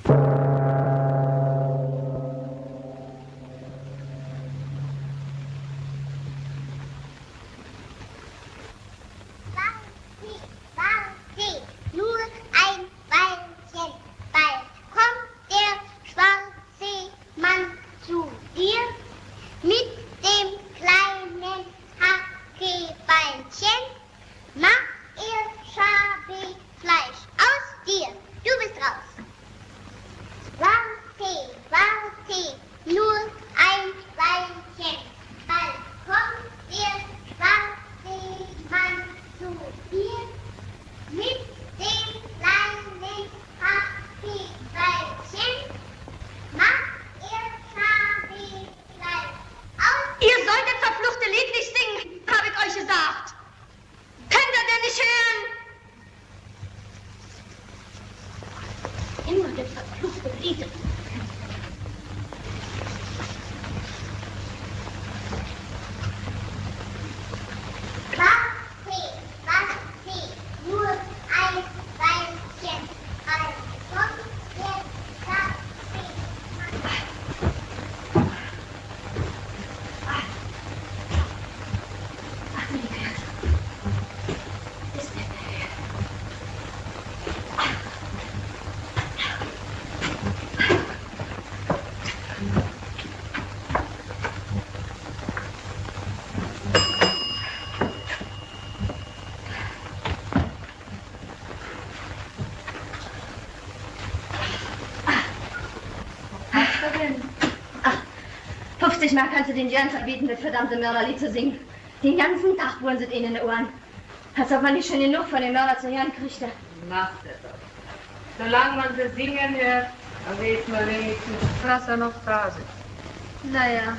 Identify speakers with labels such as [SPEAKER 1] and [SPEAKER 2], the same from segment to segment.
[SPEAKER 1] Mal kannst du den Jörn verbieten, das verdammte Mörderlied zu singen. Den ganzen Tag bohren sie ihnen in den Ohren. Als ob man nicht schon genug von dem Mörder zu hören kriegte.
[SPEAKER 2] Macht es doch. Solange man sie singen hört, dann weiß man wenigstens, dass er noch da sind.
[SPEAKER 1] Naja,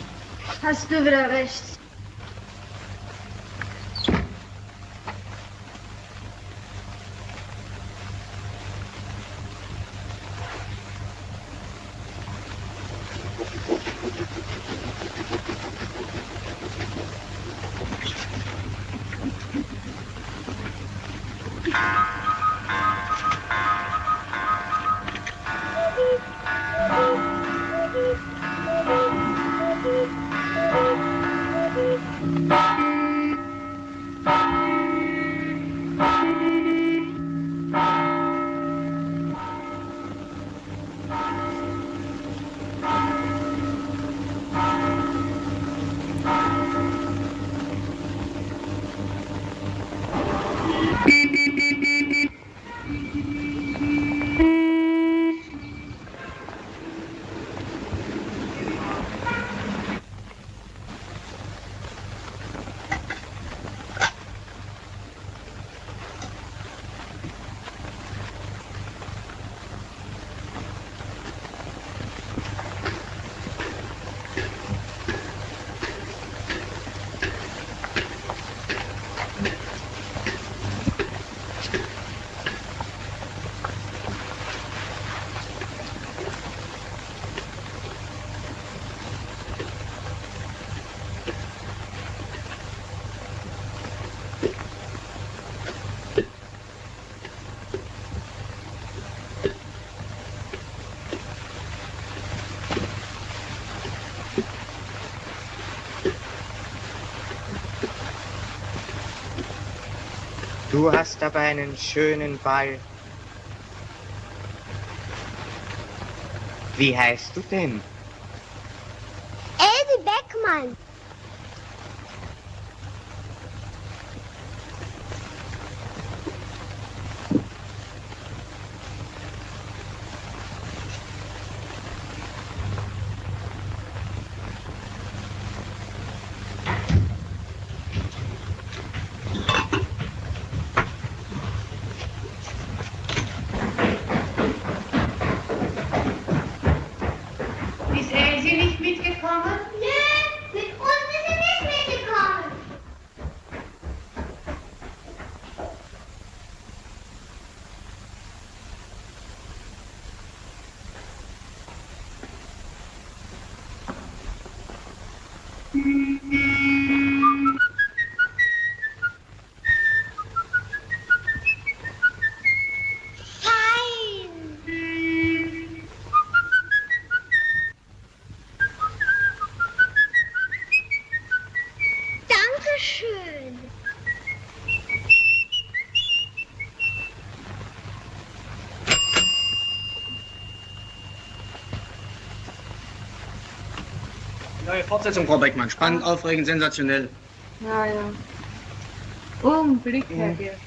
[SPEAKER 1] hast du wieder recht.
[SPEAKER 3] Du hast aber einen schönen Ball. Wie heißt du denn?
[SPEAKER 4] Elsie Beckmann. Neue Fortsetzung, Frau Beckmann. Spannend, aufregend, sensationell.
[SPEAKER 2] Ja, ja. Augenblick, Herr Gerke.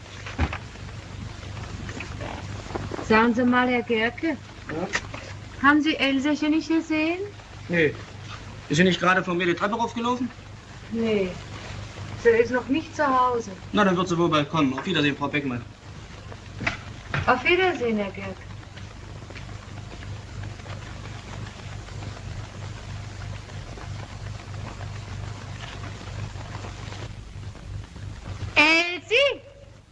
[SPEAKER 2] Sagen Sie mal, Herr Gerke,
[SPEAKER 4] Ja?
[SPEAKER 2] haben Sie Elsäche nicht gesehen?
[SPEAKER 4] Nee. Ist sie nicht gerade von mir die Treppe raufgelaufen?
[SPEAKER 2] Nee. Sie ist noch nicht zu Hause.
[SPEAKER 4] Na, dann wird sie wohl bald kommen. Auf Wiedersehen, Frau Beckmann.
[SPEAKER 2] Auf Wiedersehen, Herr Gerke. Elsie!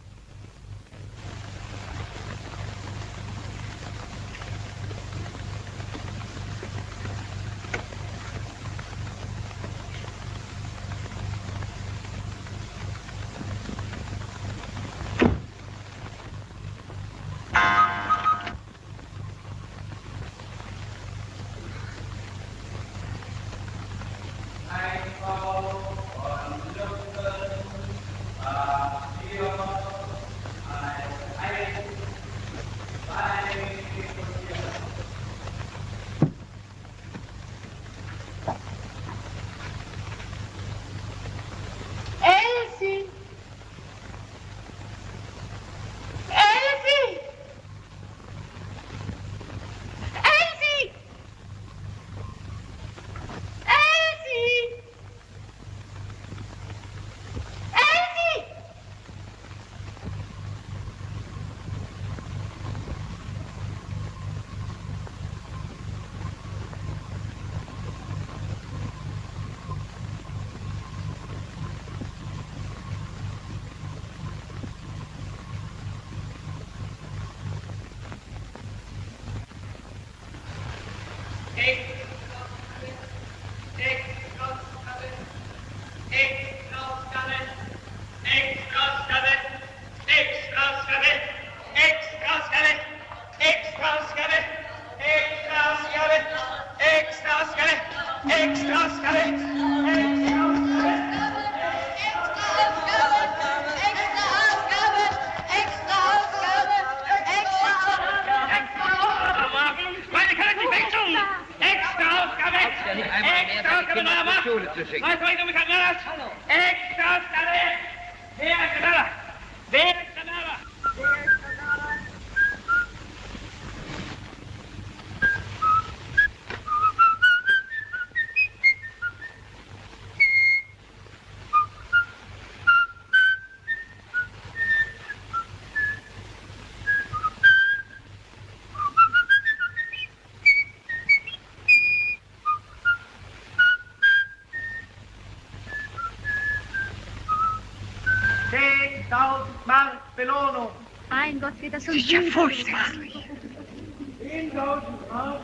[SPEAKER 2] Elsie! Elsie! Elsie! Elsie! Elsie!
[SPEAKER 4] Belohnung.
[SPEAKER 1] Mein Gott, geht das so
[SPEAKER 5] Das ist ja
[SPEAKER 1] süß.
[SPEAKER 5] furchtbar.
[SPEAKER 4] 10.000 Mark.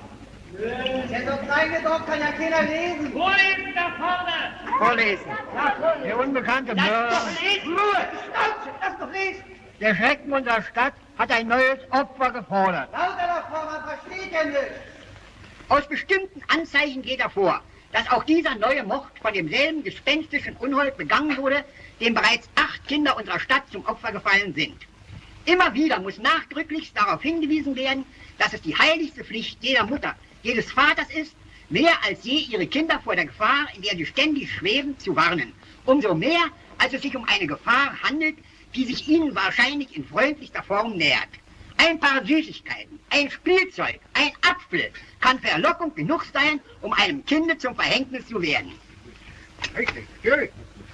[SPEAKER 3] Der so klein gedruckt kann ja keiner lesen.
[SPEAKER 4] Vorlesen da vorne!
[SPEAKER 3] Vorlesen.
[SPEAKER 5] Der unbekannte Mörder.
[SPEAKER 3] Ruhe! Lass doch lesen!
[SPEAKER 5] Der Schrecken unserer Stadt hat ein neues Opfer gefordert.
[SPEAKER 3] Lauter davor, man versteht ja nicht.
[SPEAKER 5] Aus bestimmten Anzeichen geht hervor, dass auch dieser neue Mord von demselben gespenstischen Unhold begangen wurde, dem bereits 8 Kinder unserer Stadt zum Opfer gefallen sind. Immer wieder muss nachdrücklichst darauf hingewiesen werden, dass es die heiligste Pflicht jeder Mutter, jedes Vaters ist, mehr als je ihre Kinder vor der Gefahr, in der sie ständig schweben, zu warnen. Umso mehr, als es sich um eine Gefahr handelt, die sich ihnen wahrscheinlich in freundlichster Form nähert. Ein paar Süßigkeiten, ein Spielzeug, ein Apfel kann Verlockung genug sein, um einem Kinde zum Verhängnis zu werden.
[SPEAKER 3] Richtig, natürlich.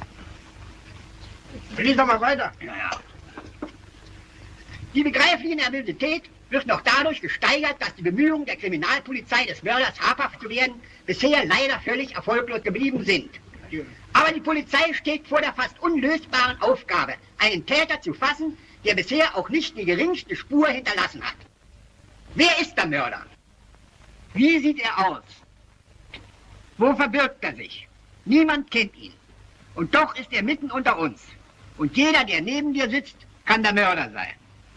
[SPEAKER 3] Lies doch mal weiter.
[SPEAKER 5] Ja. Die begreifliche Nervosität wird noch dadurch gesteigert, dass die Bemühungen der Kriminalpolizei des Mörders habhaft zu werden bisher leider völlig erfolglos geblieben sind. Aber die Polizei steht vor der fast unlösbaren Aufgabe, einen Täter zu fassen, der bisher auch nicht die geringste Spur hinterlassen hat. Wer ist der Mörder? Wie sieht er aus? Wo verbirgt er sich? Niemand kennt ihn. Und doch ist er mitten unter uns. Und jeder, der neben dir sitzt, kann der Mörder sein.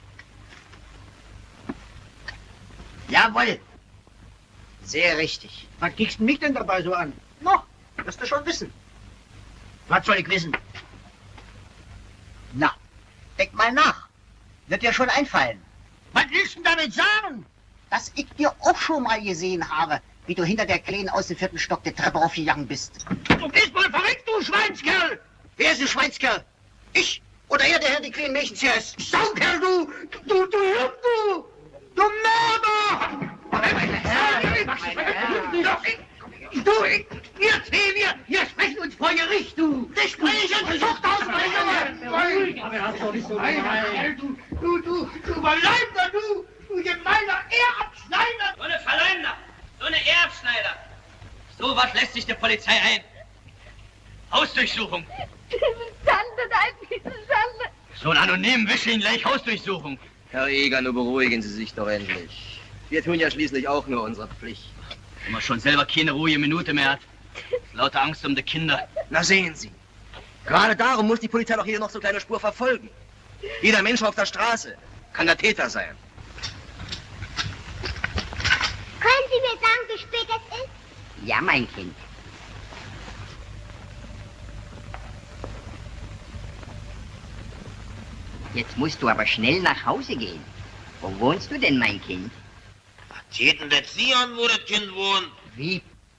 [SPEAKER 3] Jawohl. Sehr richtig.
[SPEAKER 5] Was kickst du mich denn dabei so an?
[SPEAKER 3] Noch, wirst du schon wissen.
[SPEAKER 5] Was soll ich wissen?
[SPEAKER 3] Na, denk mal nach. Wird dir schon einfallen.
[SPEAKER 5] Was willst du damit sagen?
[SPEAKER 3] Dass ich dir auch schon mal gesehen habe,
[SPEAKER 5] wie du hinter der Kleinen aus dem 4. Stock die Treppe aufgegangen bist.
[SPEAKER 6] Du bist mal verrückt, du Schweinskerl!
[SPEAKER 5] Wer ist ein Schweinskerl? Ich? Oder er, der Herr die kleinen Mädchen zuerst?
[SPEAKER 6] Saukerl, du Mörder! Wir zwei, wir sprechen uns vor Gericht, du! Gespräche und Zuchtausbrecher! Du Verleumder, du gemeiner Ehrabschneider!
[SPEAKER 4] So eine Verleumder, so eine Erbschneider. So was lässt sich der Polizei ein. Hausdurchsuchung.
[SPEAKER 1] Schande, nein, Schande.
[SPEAKER 4] So einen anonymen Wischling gleich Hausdurchsuchung.
[SPEAKER 7] Herr Eger, nur beruhigen Sie sich doch endlich. Wir tun ja schließlich auch nur unsere Pflicht.
[SPEAKER 4] Wenn man schon selber keine ruhige Minute mehr hat. Lauter Angst um die Kinder.
[SPEAKER 7] Na sehen Sie. Gerade darum muss die Polizei doch hier noch so kleine Spur verfolgen. Jeder Mensch auf der Straße kann der Täter sein.
[SPEAKER 8] Können Sie mir sagen, wie spät es ist?
[SPEAKER 5] Ja, mein Kind. Jetzt musst du aber schnell nach Hause gehen. Wo wohnst du denn, mein Kind?
[SPEAKER 6] Was geht denn das Sie an, wo das Kind wohnt?
[SPEAKER 5] Wie?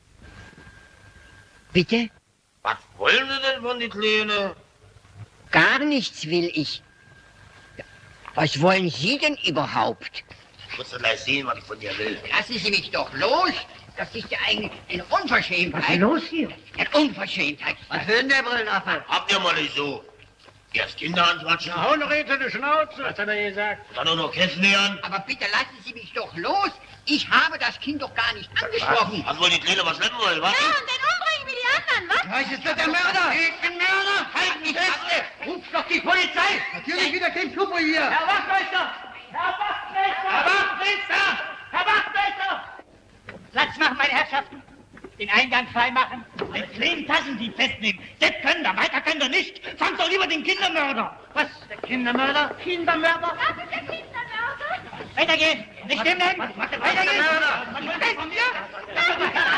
[SPEAKER 5] Bitte?
[SPEAKER 6] Was wollen Sie denn von die Kleine?
[SPEAKER 5] Gar nichts will ich. Was wollen Sie denn überhaupt?
[SPEAKER 6] Ich muss doch gleich sehen, was ich von dir will.
[SPEAKER 5] Lassen Sie mich doch los. Das ist ja eigentlich eine Unverschämtheit.
[SPEAKER 6] Was ist los hier?
[SPEAKER 5] Eine Unverschämtheit.
[SPEAKER 6] Was will denn der Brillaffe? Habt ihr mal nicht so. Erst Kinder anquatschen. Na, hau noch hinter die Schnauze. Was hat er gesagt? Dann nur noch kennenlernen.
[SPEAKER 5] Aber bitte lassen Sie mich doch los. Ich habe das Kind doch gar nicht angesprochen.
[SPEAKER 6] Was wohl die Kleine was schleppen wollen, was?
[SPEAKER 8] Ja, und dann umbringen wie die anderen, was?
[SPEAKER 6] Was ist das der Mörder? Ich bin Mörder. Halt mich fest. Ruf doch die Polizei. Natürlich wieder kein Fluppo hier. Herr Wachtmeister! Herr Wachtmeister! Herr Wachtmeister! Herr Wachtmeister!
[SPEAKER 5] Platz machen, meine Herrschaften. Den Eingang freimachen.
[SPEAKER 6] Den kleinen Tassendieb festnehmen. Das können wir, weiter können wir nicht. Fangt doch lieber den Kindermörder. Was? Der Kindermörder? Kindermörder?
[SPEAKER 8] Das ist der Kindermörder.
[SPEAKER 5] Weitergehen. Nicht stimmen. Weitergehen.
[SPEAKER 6] Was von mir?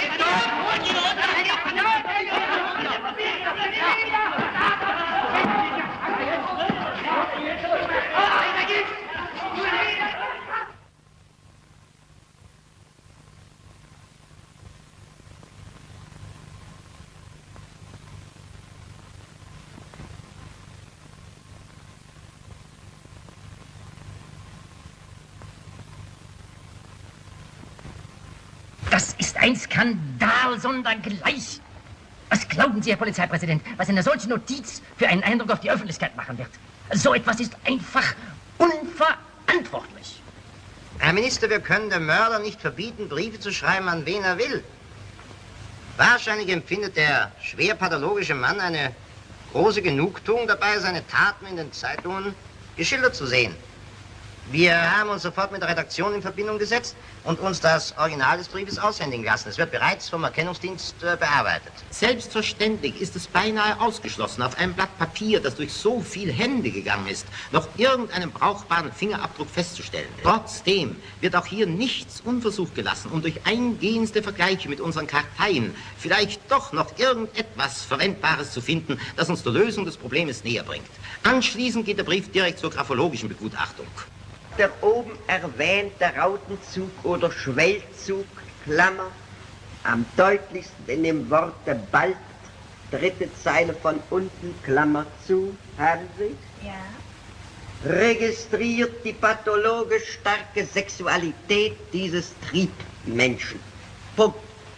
[SPEAKER 9] Das ist ein Skandal sondergleich. Was glauben Sie, Herr Polizeipräsident, was eine solche Notiz für einen Eindruck auf die Öffentlichkeit machen wird? So etwas ist einfach unverantwortlich.
[SPEAKER 3] Herr Minister, wir können dem Mörder nicht verbieten, Briefe zu schreiben, an wen er will. Wahrscheinlich empfindet der schwer pathologische Mann eine große Genugtuung dabei, seine Taten in den Zeitungen geschildert zu sehen. Wir haben uns sofort mit der Redaktion in Verbindung gesetzt und uns das Original des Briefes aushändigen lassen. Es wird bereits vom Erkennungsdienst bearbeitet.
[SPEAKER 10] Selbstverständlich ist es beinahe ausgeschlossen, auf einem Blatt Papier, das durch so viele Hände gegangen ist, noch irgendeinen brauchbaren Fingerabdruck festzustellen. Trotzdem wird auch hier nichts unversucht gelassen, um durch eingehendste Vergleiche mit unseren Karteien vielleicht doch noch irgendetwas Verwendbares zu finden, das uns der Lösung des Problems näher bringt. Anschließend geht der Brief direkt zur graphologischen Begutachtung.
[SPEAKER 11] Der oben erwähnte Rautenzug oder Schwellzug, Klammer, am deutlichsten in dem Worte bald, dritte Zeile von unten, Klammer zu, haben Sie?
[SPEAKER 8] Ja.
[SPEAKER 11] Registriert die pathologisch starke Sexualität dieses Triebmenschen. Punkt.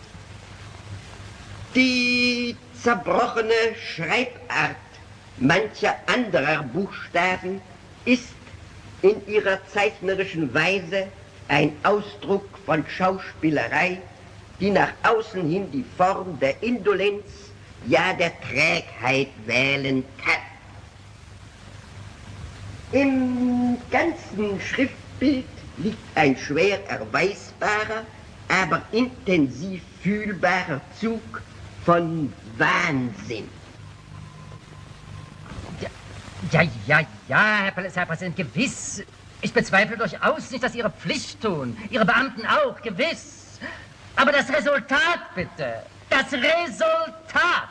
[SPEAKER 11] Die zerbrochene Schreibart mancher anderer Buchstaben ist in ihrer zeichnerischen Weise ein Ausdruck von Schauspielerei, die nach außen hin die Form der Indolenz, ja der Trägheit wählen kann. Im ganzen Schriftbild liegt ein schwer erweisbarer, aber intensiv fühlbarer Zug von Wahnsinn.
[SPEAKER 9] Ja, Herr Polizeipräsident, gewiss. Ich bezweifle durchaus nicht, dass Sie Ihre Pflicht tun. Ihre Beamten auch, gewiss. Aber das Resultat, bitte. Das Resultat.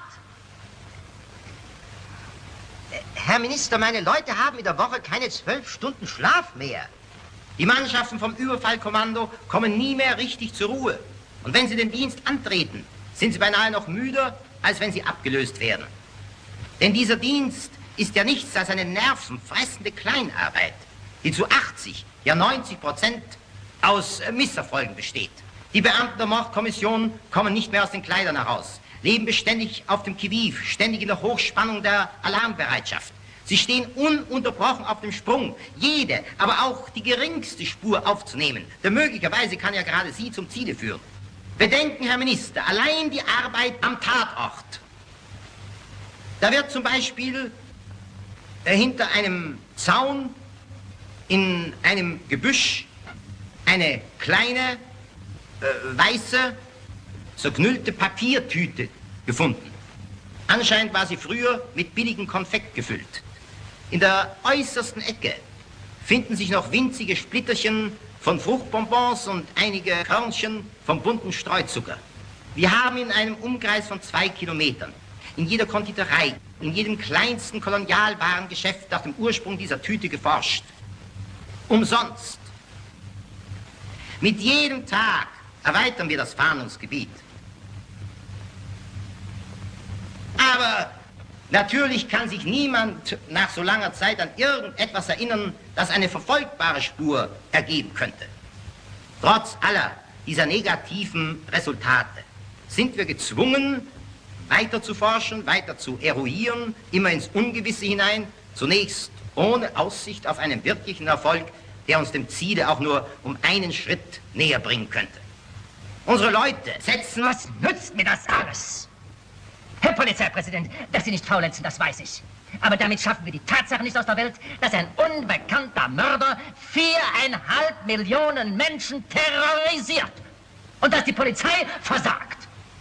[SPEAKER 3] Herr Minister, meine Leute haben in der Woche keine 12 Stunden Schlaf mehr.
[SPEAKER 10] Die Mannschaften vom Überfallkommando kommen nie mehr richtig zur Ruhe.
[SPEAKER 3] Und wenn Sie den Dienst antreten, sind Sie beinahe noch müder, als wenn Sie abgelöst werden. Denn dieser Dienst ist ja nichts als eine nervenfressende Kleinarbeit, die zu 80, ja 90% aus Misserfolgen besteht. Die Beamten der Mordkommission kommen nicht mehr aus den Kleidern heraus, leben beständig auf dem Qui-vive, ständig in der Hochspannung der Alarmbereitschaft. Sie stehen ununterbrochen auf dem Sprung, jede, aber auch die geringste Spur aufzunehmen. Denn möglicherweise kann ja gerade Sie zum Ziele führen. Bedenken, Herr Minister, allein die Arbeit am Tatort. Da wird zum Beispiel hinter einem Zaun in einem Gebüsch eine kleine, weiße, zerknüllte Papiertüte gefunden. Anscheinend war sie früher mit billigem Konfekt gefüllt. In der äußersten Ecke finden sich noch winzige Splitterchen von Fruchtbonbons und einige Körnchen vom bunten Streuzucker. Wir haben in einem Umkreis von 2 Kilometern in jeder Konditorei, in jedem kleinsten Kolonialwarengeschäft nach dem Ursprung dieser Tüte geforscht. Umsonst. Mit jedem Tag erweitern wir das Fahndungsgebiet. Aber natürlich kann sich niemand nach so langer Zeit an irgendetwas erinnern, das eine verfolgbare Spur ergeben könnte. Trotz aller dieser negativen Resultate sind wir gezwungen, weiter zu forschen, weiter zu eruieren, immer ins Ungewisse hinein, zunächst ohne Aussicht auf einen wirklichen Erfolg, der uns dem Ziele auch nur um einen Schritt näher bringen könnte. Unsere Leute setzen...
[SPEAKER 9] Was nützt mir das alles? Herr Polizeipräsident, dass Sie nicht faulenzen, das weiß ich. Aber damit schaffen wir die Tatsache nicht aus der Welt, dass ein unbekannter Mörder 4,5 Millionen Menschen terrorisiert. Und dass die Polizei versagt.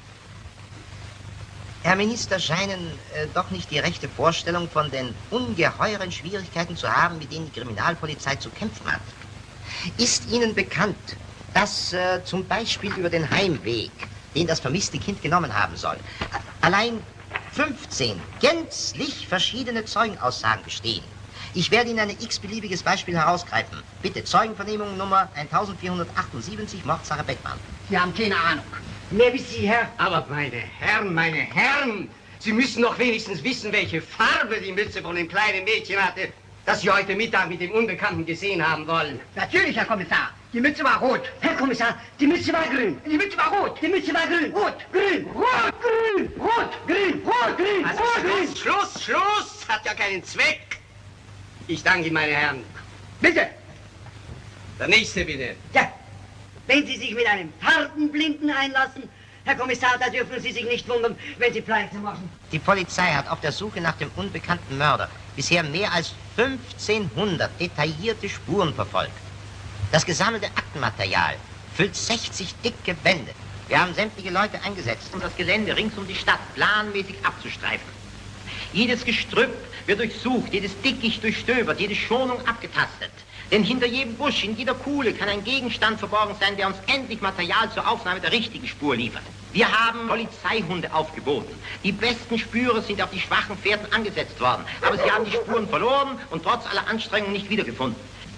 [SPEAKER 3] Herr Minister scheinen doch nicht die rechte Vorstellung von den ungeheuren Schwierigkeiten zu haben, mit denen die Kriminalpolizei zu kämpfen hat. Ist Ihnen bekannt, dass zum Beispiel über den Heimweg, den das vermisste Kind genommen haben soll, allein 15 gänzlich verschiedene Zeugenaussagen bestehen? Ich werde Ihnen ein x-beliebiges Beispiel herausgreifen. Bitte, Zeugenvernehmung Nummer 1478, Mordsache Beckmann.
[SPEAKER 5] Sie haben keine Ahnung.
[SPEAKER 6] Mehr wie Sie, Herr. Aber meine Herren, Sie müssen doch wenigstens wissen, welche Farbe die Mütze von dem kleinen Mädchen hatte, das Sie heute Mittag mit dem Unbekannten gesehen haben wollen.
[SPEAKER 5] Natürlich, Herr Kommissar. Die Mütze war rot. Herr Kommissar, die Mütze war grün. Die Mütze war rot. Die Mütze war grün. Rot, grün, rot, grün, rot, grün, rot, grün,
[SPEAKER 6] Also
[SPEAKER 5] rot, grün.
[SPEAKER 6] Schluss! Hat ja keinen Zweck. Ich danke Ihnen, meine Herren.
[SPEAKER 5] Bitte.
[SPEAKER 6] Der Nächste, bitte.
[SPEAKER 5] Ja, wenn Sie sich mit einem Farbenblinden einlassen, Herr Kommissar, da dürfen Sie sich nicht wundern, wenn Sie Pleite machen.
[SPEAKER 3] Die Polizei hat auf der Suche nach dem unbekannten Mörder bisher mehr als 1500 detaillierte Spuren verfolgt. Das gesammelte Aktenmaterial füllt 60 dicke Bände. Wir haben sämtliche Leute eingesetzt, um das Gelände rings um die Stadt planmäßig abzustreifen. Jedes Gestrüpp wird durchsucht, jedes Dickicht durchstöbert, jede Schonung abgetastet. Denn hinter jedem Busch, in jeder Kuhle kann ein Gegenstand verborgen sein, der uns endlich Material zur Aufnahme der richtigen Spur liefert. Wir haben Polizeihunde aufgeboten. Die besten Spürer sind auf die schwachen Fährten angesetzt worden. Aber sie haben die Spuren verloren und trotz aller Anstrengungen nicht wiedergefunden.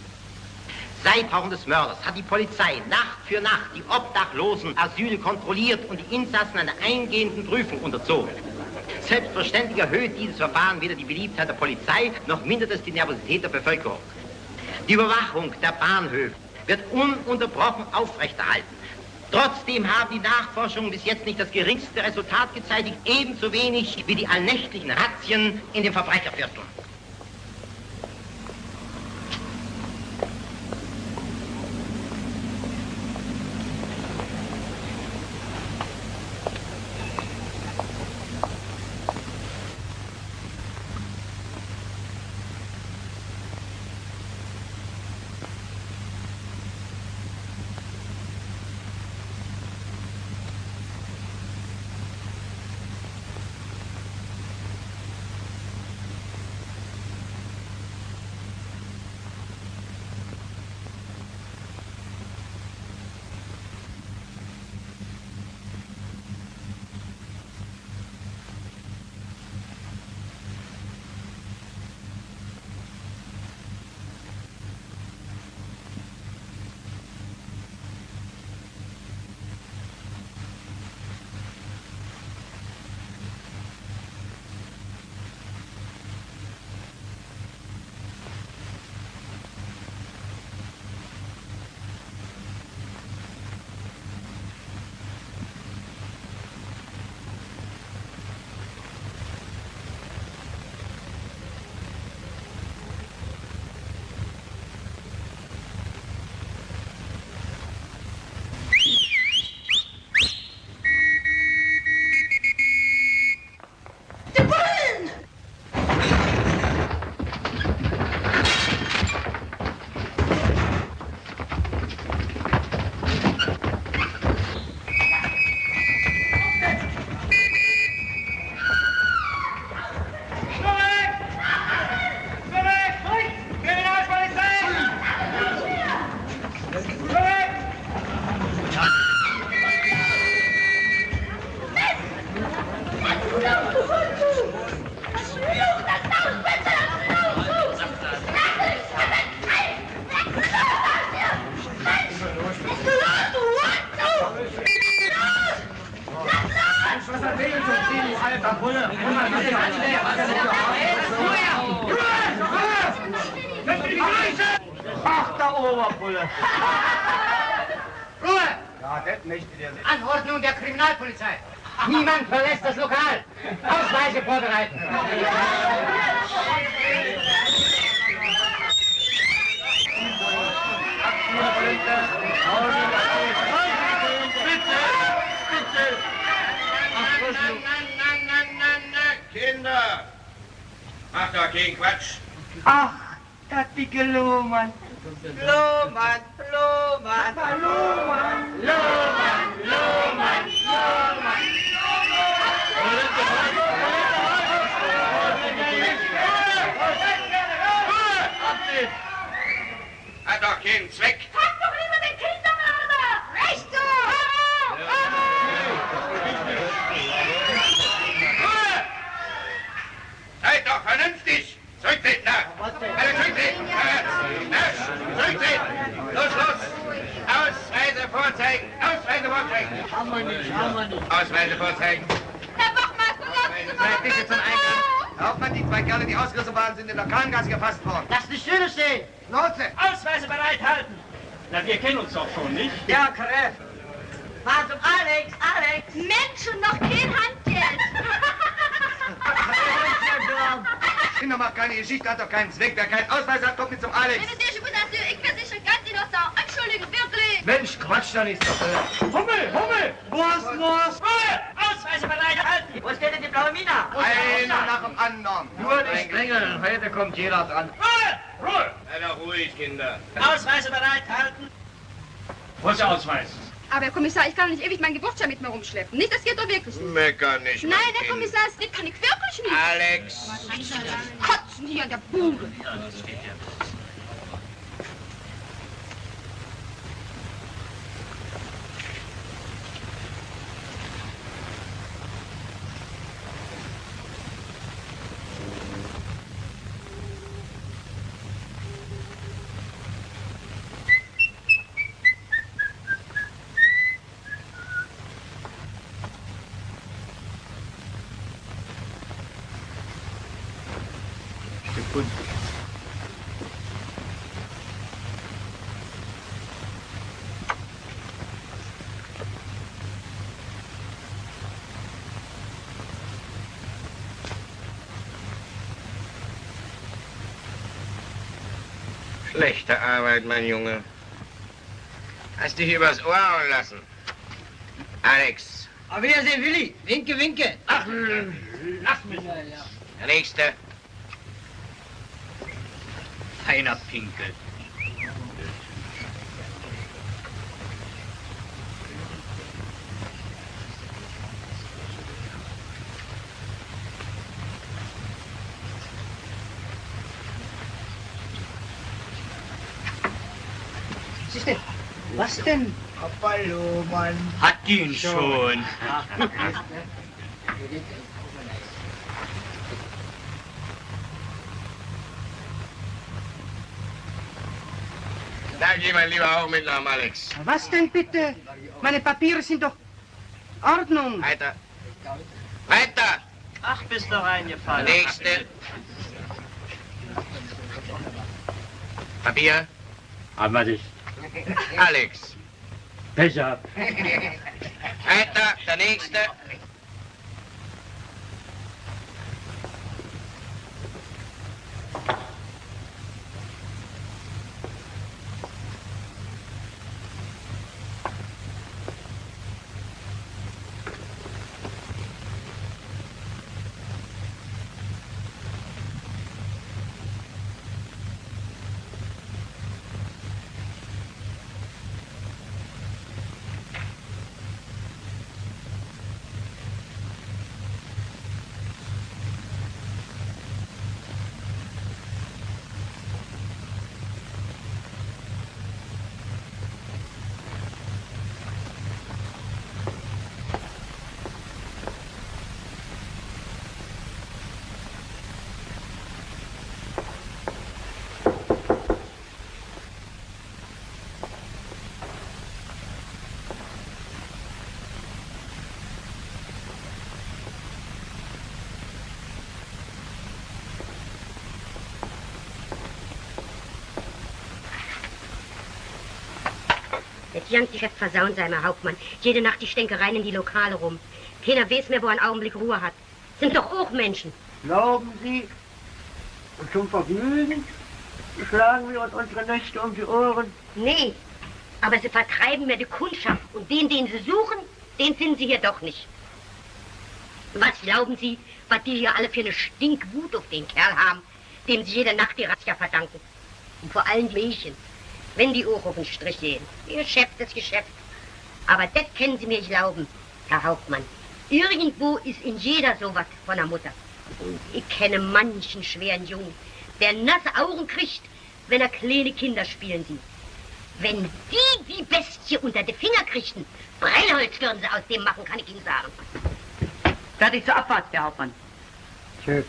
[SPEAKER 3] Seit Tauchen des Mörders hat die Polizei Nacht für Nacht die obdachlosen Asyle kontrolliert und die Insassen einer eingehenden Prüfung unterzogen. Selbstverständlich erhöht dieses Verfahren weder die Beliebtheit der Polizei, noch mindert es die Nervosität der Bevölkerung. Die Überwachung der Bahnhöfe wird ununterbrochen aufrechterhalten. Trotzdem haben die Nachforschungen bis jetzt nicht das geringste Resultat gezeitigt, ebenso wenig wie die allnächtlichen Razzien in den Verbrechervierteln.
[SPEAKER 6] was erzählen Sie uns, du alter Bulle? Ach, der Oberbulle.
[SPEAKER 12] Ruhe!
[SPEAKER 6] Ja, das möchte der nicht.
[SPEAKER 12] Anordnung der Kriminalpolizei. Niemand verlässt das Lokal. Ausweise vorbereiten.
[SPEAKER 13] Kinder! Macht doch keinen Quatsch.
[SPEAKER 6] Ach, der dicke Lohmann.
[SPEAKER 11] Lohmann, Lohmann,
[SPEAKER 6] Lohmann, Lohmann, Lohmann, Lohmann.
[SPEAKER 13] Hat doch keinen Zweck.
[SPEAKER 8] Pack doch lieber den Kindermörder! Recht so!
[SPEAKER 13] Seid doch vernünftig! Zurücktreten da! Alle zurücktreten! Zurücktreten! Los, los! Ausweise vorzeigen! Ausweise vorzeigen!
[SPEAKER 6] Haben wir nicht.
[SPEAKER 13] Ausweise vorzeigen!
[SPEAKER 8] Herr Wachmeister, lassen Sie
[SPEAKER 13] Seid bitte zum Eingang!
[SPEAKER 7] Herr Hauptmann, die zwei Kerle, die ausgerissen waren, sind in der Kahlengasse gefasst worden.
[SPEAKER 12] Lass die Stühle stehen.
[SPEAKER 7] Schnauze!
[SPEAKER 4] Ausweise bereithalten! Na, wir kennen uns doch schon, nicht?
[SPEAKER 12] Ja, korrekt. Mal zum Alex, Alex.
[SPEAKER 8] Menschen, noch kein Handgeld!
[SPEAKER 7] Kinder, macht keine Geschichte, hat doch keinen Zweck. Wer keinen Ausweis hat, kommt mit zum Alex.
[SPEAKER 8] Ich versichere ganz innocent. Entschuldigung, wirklich.
[SPEAKER 7] Mensch, Quatsch, da nicht doch.
[SPEAKER 4] Hummel!
[SPEAKER 6] Was?
[SPEAKER 4] Ruhe! Ausweise bereithalten!
[SPEAKER 12] Wo steht denn die blaue Mina?
[SPEAKER 7] Einer nach dem anderen.
[SPEAKER 6] Nur nicht drängeln, heute kommt jeder dran.
[SPEAKER 4] Ruhe!
[SPEAKER 13] Sei doch ruhig, Kinder.
[SPEAKER 4] Ausweise bereithalten! Wo ist der Ausweis?
[SPEAKER 14] Aber Herr Kommissar, ich kann doch nicht ewig meinen Geburtsschein mit mir rumschleppen. Nicht, das geht doch wirklich nicht.
[SPEAKER 13] Mecker nicht.
[SPEAKER 14] Nein, Herr Kommissar, das kann ich wirklich nicht.
[SPEAKER 13] Alex!
[SPEAKER 14] Kotzen hier an der Bude.
[SPEAKER 13] Schlechte Arbeit, mein Junge. Hast dich übers Ohr hauen lassen. Alex.
[SPEAKER 12] Auf Wiedersehen, Willi. Winke, winke.
[SPEAKER 4] Ach, lass mich.
[SPEAKER 13] Der Nächste.
[SPEAKER 4] Feiner Pinkel.
[SPEAKER 12] Was denn?
[SPEAKER 6] Hallo, Mann.
[SPEAKER 4] Hat ihn schon.
[SPEAKER 13] Da geh mein lieber auch mit nach Alex.
[SPEAKER 12] Was denn bitte? Meine Papiere sind doch Ordnung.
[SPEAKER 13] Weiter. Weiter!
[SPEAKER 4] Ach, bist du reingefallen.
[SPEAKER 13] Nächste. Papier.
[SPEAKER 4] Aber dich.
[SPEAKER 13] Alex.
[SPEAKER 4] Becher.
[SPEAKER 13] Weiter, der Nächste.
[SPEAKER 15] Das ganze Geschäft versauen, sei mal Hauptmann. Jede Nacht die Stänkereien in die Lokale rum. Keiner weiß mehr, wo er einen Augenblick Ruhe hat. Sind doch auch Menschen.
[SPEAKER 11] Glauben Sie, und zum Vergnügen schlagen wir uns unsere Nächte um die Ohren?
[SPEAKER 15] Nee, aber sie vertreiben mir die Kundschaft. Und den sie suchen, den finden sie hier doch nicht. Was glauben Sie, was die hier alle für eine Stinkwut auf den Kerl haben, dem sie jede Nacht die Razzia verdanken? Und vor allem die Mädchen, wenn die auch auf den Strich gehen. Geschäft ist Geschäft. Aber das können Sie mir glauben, Herr Hauptmann. Irgendwo ist in jeder sowas von der Mutter. Und ich kenne manchen schweren Jungen, der nasse Augen kriegt, wenn er kleine Kinder spielen sieht. Wenn die Bestie unter die Finger kriegten, Brennholz würden sie aus dem machen, kann ich Ihnen sagen.
[SPEAKER 5] Fertig zur Abfahrt, Herr Hauptmann.
[SPEAKER 11] Schön.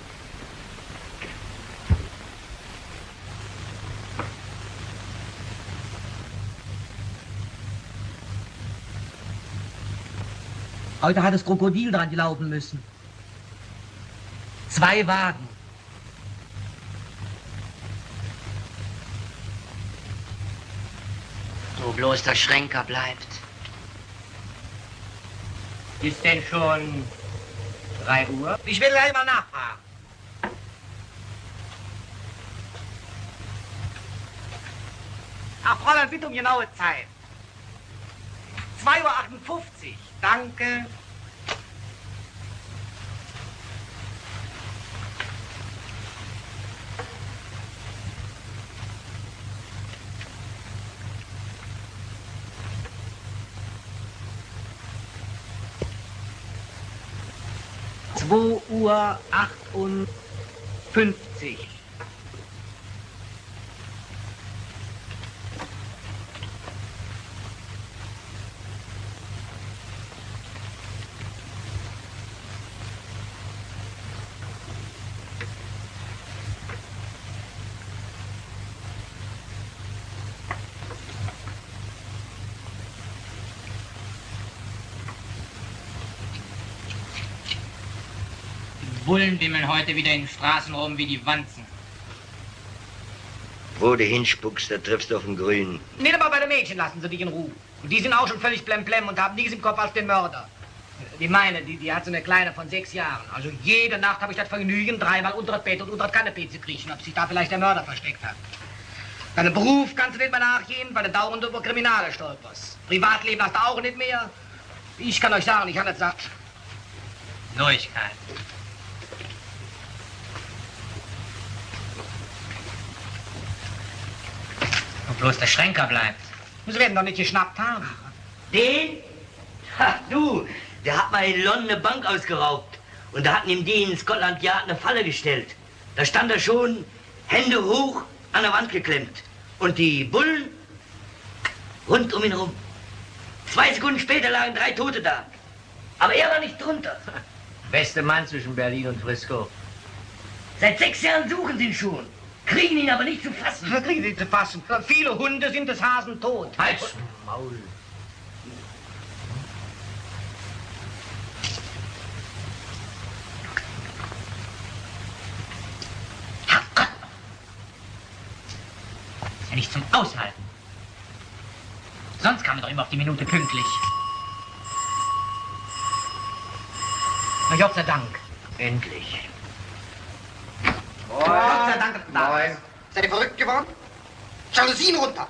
[SPEAKER 16] Heute hat das Krokodil dran glauben müssen. 2 Wagen.
[SPEAKER 9] So bloß der Schränker bleibt.
[SPEAKER 12] Ist denn schon 3 Uhr?
[SPEAKER 16] Ich will gleich mal nachfragen. Ach, Fräulein, bitte um genaue Zeit. 2:58 Uhr. Danke. Uhr 58.
[SPEAKER 12] Bullen wimmeln heute wieder in den Straßen rum wie die Wanzen.
[SPEAKER 3] Wo du hinspuckst, da triffst du auf den Grünen.
[SPEAKER 16] Nicht einmal bei den Mädchen lassen sie dich in Ruhe. Und die sind auch schon völlig blemblem und haben nichts im Kopf als den Mörder. Die meine, die hat so eine Kleine von 6 Jahren. Also jede Nacht habe ich das Vergnügen, 3-mal unter das Bett und unter das Kanapee zu kriechen, ob sich da vielleicht der Mörder versteckt hat. Deinen Beruf kannst du nicht mehr nachgehen, weil du dauernd über Kriminale stolperst. Privatleben hast du auch nicht mehr. Ich kann euch sagen, ich habe das satt.
[SPEAKER 12] Neuigkeit. Und bloß der Schränker bleibt.
[SPEAKER 16] Sie werden doch nicht geschnappt haben.
[SPEAKER 17] Den? Ha, du, der hat mal in London eine Bank ausgeraubt. Und da hatten ihm die in Scotland Yard eine Falle gestellt. Da stand er schon, Hände hoch, an der Wand geklemmt. Und die Bullen rund um ihn rum. 2 Sekunden später lagen 3 Tote da. Aber er war nicht drunter.
[SPEAKER 12] Beste Mann zwischen Berlin und Frisco.
[SPEAKER 17] Seit 6 Jahren suchen sie ihn schon. Kriegen ihn aber nicht zu fassen.
[SPEAKER 16] Kriegen sie zu fassen. Viele Hunde sind des Hasen tot.
[SPEAKER 12] Halt's Maul.
[SPEAKER 9] Herrgott! Ist ja nicht zum Aushalten. Sonst kam er doch immer auf die Minute pünktlich.
[SPEAKER 16] Na, Gott sei Dank.
[SPEAKER 17] Endlich.
[SPEAKER 16] Gott sei Dank. Moin. Seid ihr verrückt geworden? Jalousien runter.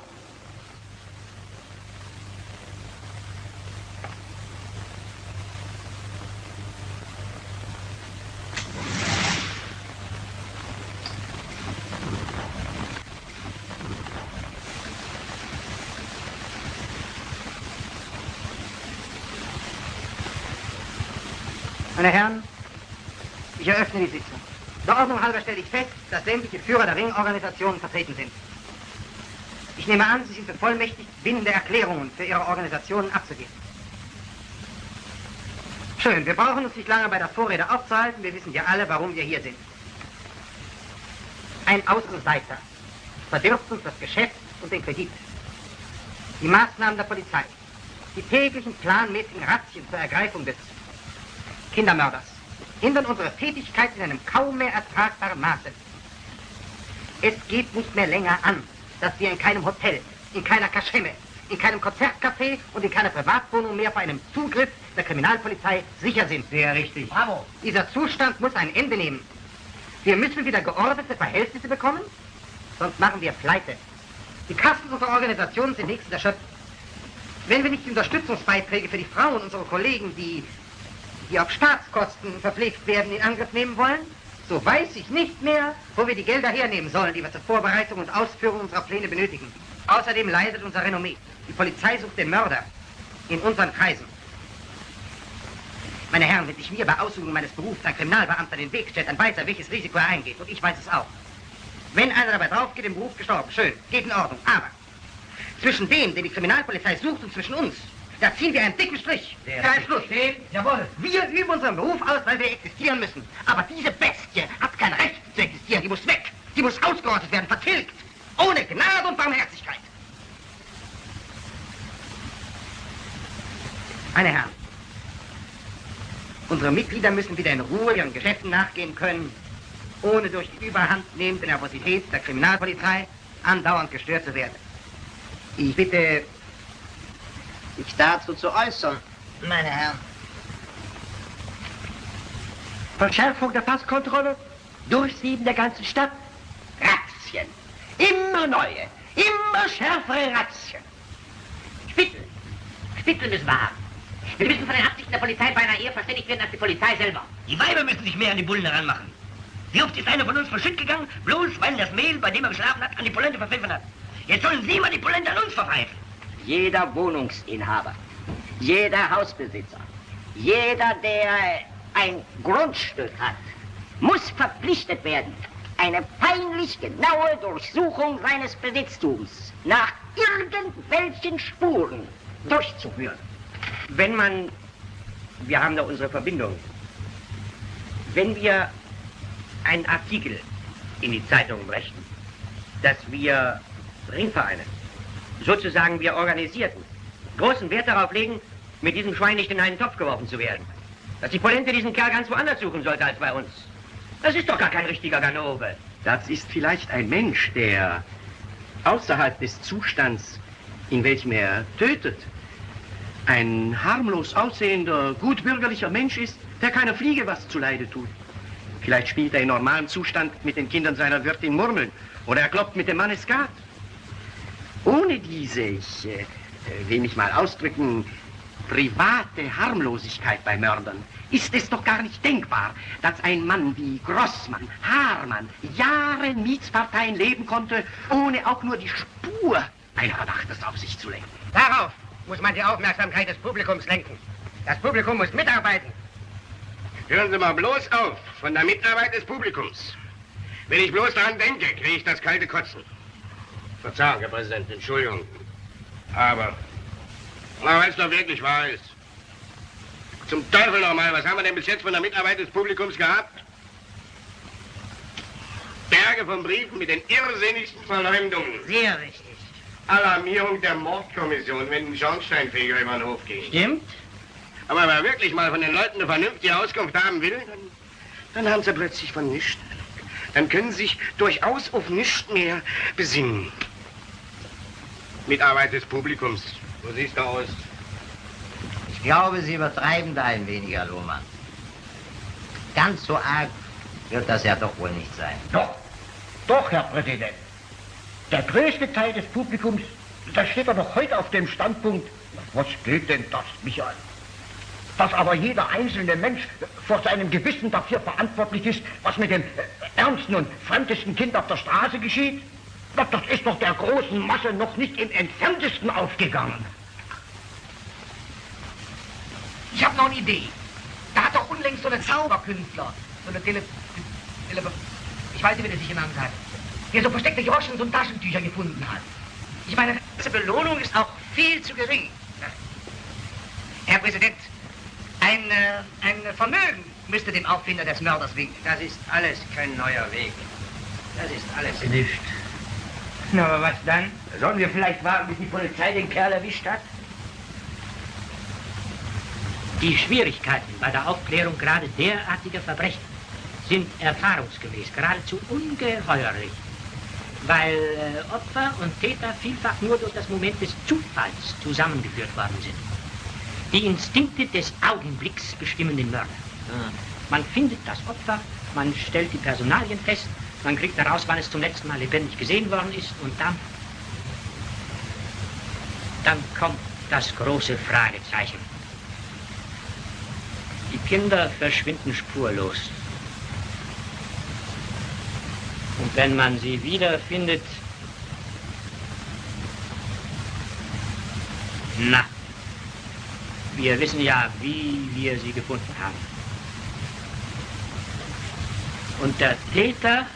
[SPEAKER 16] Meine Herren, ich eröffne die Sitzung. Der Ordnung halber stelle ich fest, dass sämtliche Führer der Ringorganisationen vertreten sind. Ich nehme an, Sie sind bevollmächtigt, bindende Erklärungen für Ihre Organisationen abzugeben. Schön, wir brauchen uns nicht lange bei der Vorrede aufzuhalten. Wir wissen ja alle, warum wir hier sind. Ein Außenseiter verdirbt uns das Geschäft und den Kredit. Die Maßnahmen der Polizei, die täglichen planmäßigen Razzien zur Ergreifung des Kindermörders hindern unsere Tätigkeit in einem kaum mehr ertragbaren Maße. Es geht nicht mehr länger an, dass wir in keinem Hotel, in keiner Kaschemme,
[SPEAKER 12] in keinem Konzertcafé und in keiner Privatwohnung mehr vor einem Zugriff der Kriminalpolizei sicher sind.
[SPEAKER 16] Sehr richtig.
[SPEAKER 12] Bravo. Dieser Zustand muss ein Ende nehmen. Wir müssen wieder geordnete Verhältnisse bekommen, sonst machen wir Pleite. Die Kassen unserer Organisation sind nächstens erschöpft. Wenn wir nicht die Unterstützungsbeiträge für die Frauen unserer Kollegen, die auf Staatskosten verpflegt werden, in Angriff nehmen wollen, so weiß ich nicht mehr, wo wir die Gelder hernehmen sollen, die wir zur Vorbereitung und Ausführung unserer Pläne benötigen. Außerdem leidet unser Renommee. Die Polizei sucht den Mörder in unseren Kreisen. Meine Herren, wenn sich mir bei Ausübung meines Berufs ein Kriminalbeamter den Weg stellt, dann weiß er, welches Risiko er eingeht. Und ich weiß es auch. Wenn einer dabei drauf geht, im Beruf gestorben, schön, geht in Ordnung. Aber zwischen dem, den die Kriminalpolizei sucht, und zwischen uns, da ziehen wir einen dicken Strich. Kein Schluss.
[SPEAKER 16] Jawohl.
[SPEAKER 12] Wir üben unseren Beruf aus, weil wir existieren müssen. Aber diese Bestie hat kein Recht zu existieren. Die muss weg. Die muss ausgerottet werden, vertilgt. Ohne Gnade und Barmherzigkeit. Meine Herren, unsere Mitglieder müssen wieder in Ruhe ihren Geschäften nachgehen können, ohne durch die überhandnehmende Nervosität der Kriminalpolizei andauernd gestört zu werden. Ich bitte,
[SPEAKER 3] sich dazu zu äußern, meine Herren.
[SPEAKER 5] Verschärfung der Passkontrolle, Durchsieben der ganzen Stadt, Razzien. Immer neue, immer schärfere Razzien.
[SPEAKER 9] Spitzel müssen wir haben. Wir müssen von den Absichten der Polizei beinahe eher verständigt werden als die Polizei selber.
[SPEAKER 17] Die Weiber müssen sich mehr an die Bullen heranmachen. Wie oft ist einer von uns verschütt gegangen, bloß weil das Mehl, bei dem er geschlafen hat, an die Polente verpfiffen hat. Jetzt sollen Sie mal die Polente an uns verpfeifen.
[SPEAKER 5] Jeder Wohnungsinhaber, jeder Hausbesitzer, jeder, der ein Grundstück hat, muss verpflichtet werden, eine peinlich genaue Durchsuchung seines Besitztums nach irgendwelchen Spuren durchzuführen. Wenn man, wir haben da unsere Verbindung, wenn wir einen Artikel in die Zeitung brächten, dass wir Ringvereine, sozusagen wir Organisierten, großen Wert darauf legen, mit diesem Schwein nicht in einen Topf geworfen zu werden. Dass die Polente diesen Kerl ganz woanders suchen sollte als bei uns. Das ist doch gar kein richtiger Ganove.
[SPEAKER 18] Das ist vielleicht ein Mensch, der außerhalb des Zustands, in welchem er tötet, ein harmlos aussehender, gutbürgerlicher Mensch ist, der keiner Fliege was zuleide tut. Vielleicht spielt er in normalem Zustand mit den Kindern seiner Wirtin Murmeln oder er kloppt mit dem Mann Skat. Ohne diese, ich will mich mal ausdrücken, private Harmlosigkeit bei Mördern ist es doch gar nicht denkbar, dass ein Mann wie Grossmann, Haarmann, Jahre in Mietsparteien leben konnte, ohne auch nur die Spur einer Verdachtes auf sich zu lenken.
[SPEAKER 12] Darauf muss man die Aufmerksamkeit des Publikums lenken. Das Publikum muss mitarbeiten.
[SPEAKER 13] Hören Sie mal bloß auf von der Mitarbeit des Publikums. Wenn ich bloß daran denke, kriege ich das kalte Kotzen. Verzeihung, Herr Präsident, Entschuldigung. Aber, wenn es doch wirklich wahr ist. Zum Teufel nochmal, was haben wir denn bis jetzt von der Mitarbeit des Publikums gehabt? Berge von Briefen mit den irrsinnigsten Verleumdungen.
[SPEAKER 12] Sehr richtig.
[SPEAKER 13] Alarmierung der Mordkommission, wenn ein Schornsteinfeger über den Hof ging.
[SPEAKER 12] Stimmt.
[SPEAKER 13] Aber wenn man wirklich mal von den Leuten eine vernünftige Auskunft haben will, dann haben sie plötzlich von nichts. Dann können sie sich durchaus auf nichts mehr besinnen. Mitarbeit des Publikums. So siehst du aus.
[SPEAKER 3] Ich glaube, Sie übertreiben da ein wenig, Herr Lohmann. Ganz so arg wird das ja doch wohl nicht sein.
[SPEAKER 5] Doch, Herr Präsident. Der größte Teil des Publikums, da steht er noch heute auf dem Standpunkt, was geht denn das mich an? Dass aber jeder einzelne Mensch vor seinem Gewissen dafür verantwortlich ist, was mit dem ärmsten und fremdesten Kind auf der Straße geschieht, das ist doch der großen Masse noch nicht im Entferntesten aufgegangen.
[SPEAKER 16] Ich habe noch eine Idee. Da hat doch unlängst so eine Zauberkünstler, so eine ich weiß nicht, wie der sich genannt hat, der so versteckte Groschen und Taschentücher gefunden hat. Ich meine, diese Belohnung ist auch viel zu gering. Herr Präsident, ein Vermögen müsste dem Auffinder des Mörders winken.
[SPEAKER 12] Das ist alles kein neuer Weg. Das ist alles
[SPEAKER 16] nicht.
[SPEAKER 12] Na, aber was dann? Sollen wir vielleicht warten, bis die Polizei den Kerl erwischt hat?
[SPEAKER 9] Die Schwierigkeiten bei der Aufklärung gerade derartiger Verbrechen sind erfahrungsgemäß geradezu ungeheuerlich. Weil Opfer und Täter vielfach nur durch das Moment des Zufalls zusammengeführt worden sind. Die Instinkte des Augenblicks bestimmen den Mörder. Man findet das Opfer, man stellt die Personalien fest, man kriegt heraus, wann es zum letzten Mal lebendig gesehen worden ist und dann kommt das große Fragezeichen. Die Kinder verschwinden spurlos. Und wenn man sie wiederfindet, na, wir wissen ja, wie wir sie gefunden haben. Und der Täter,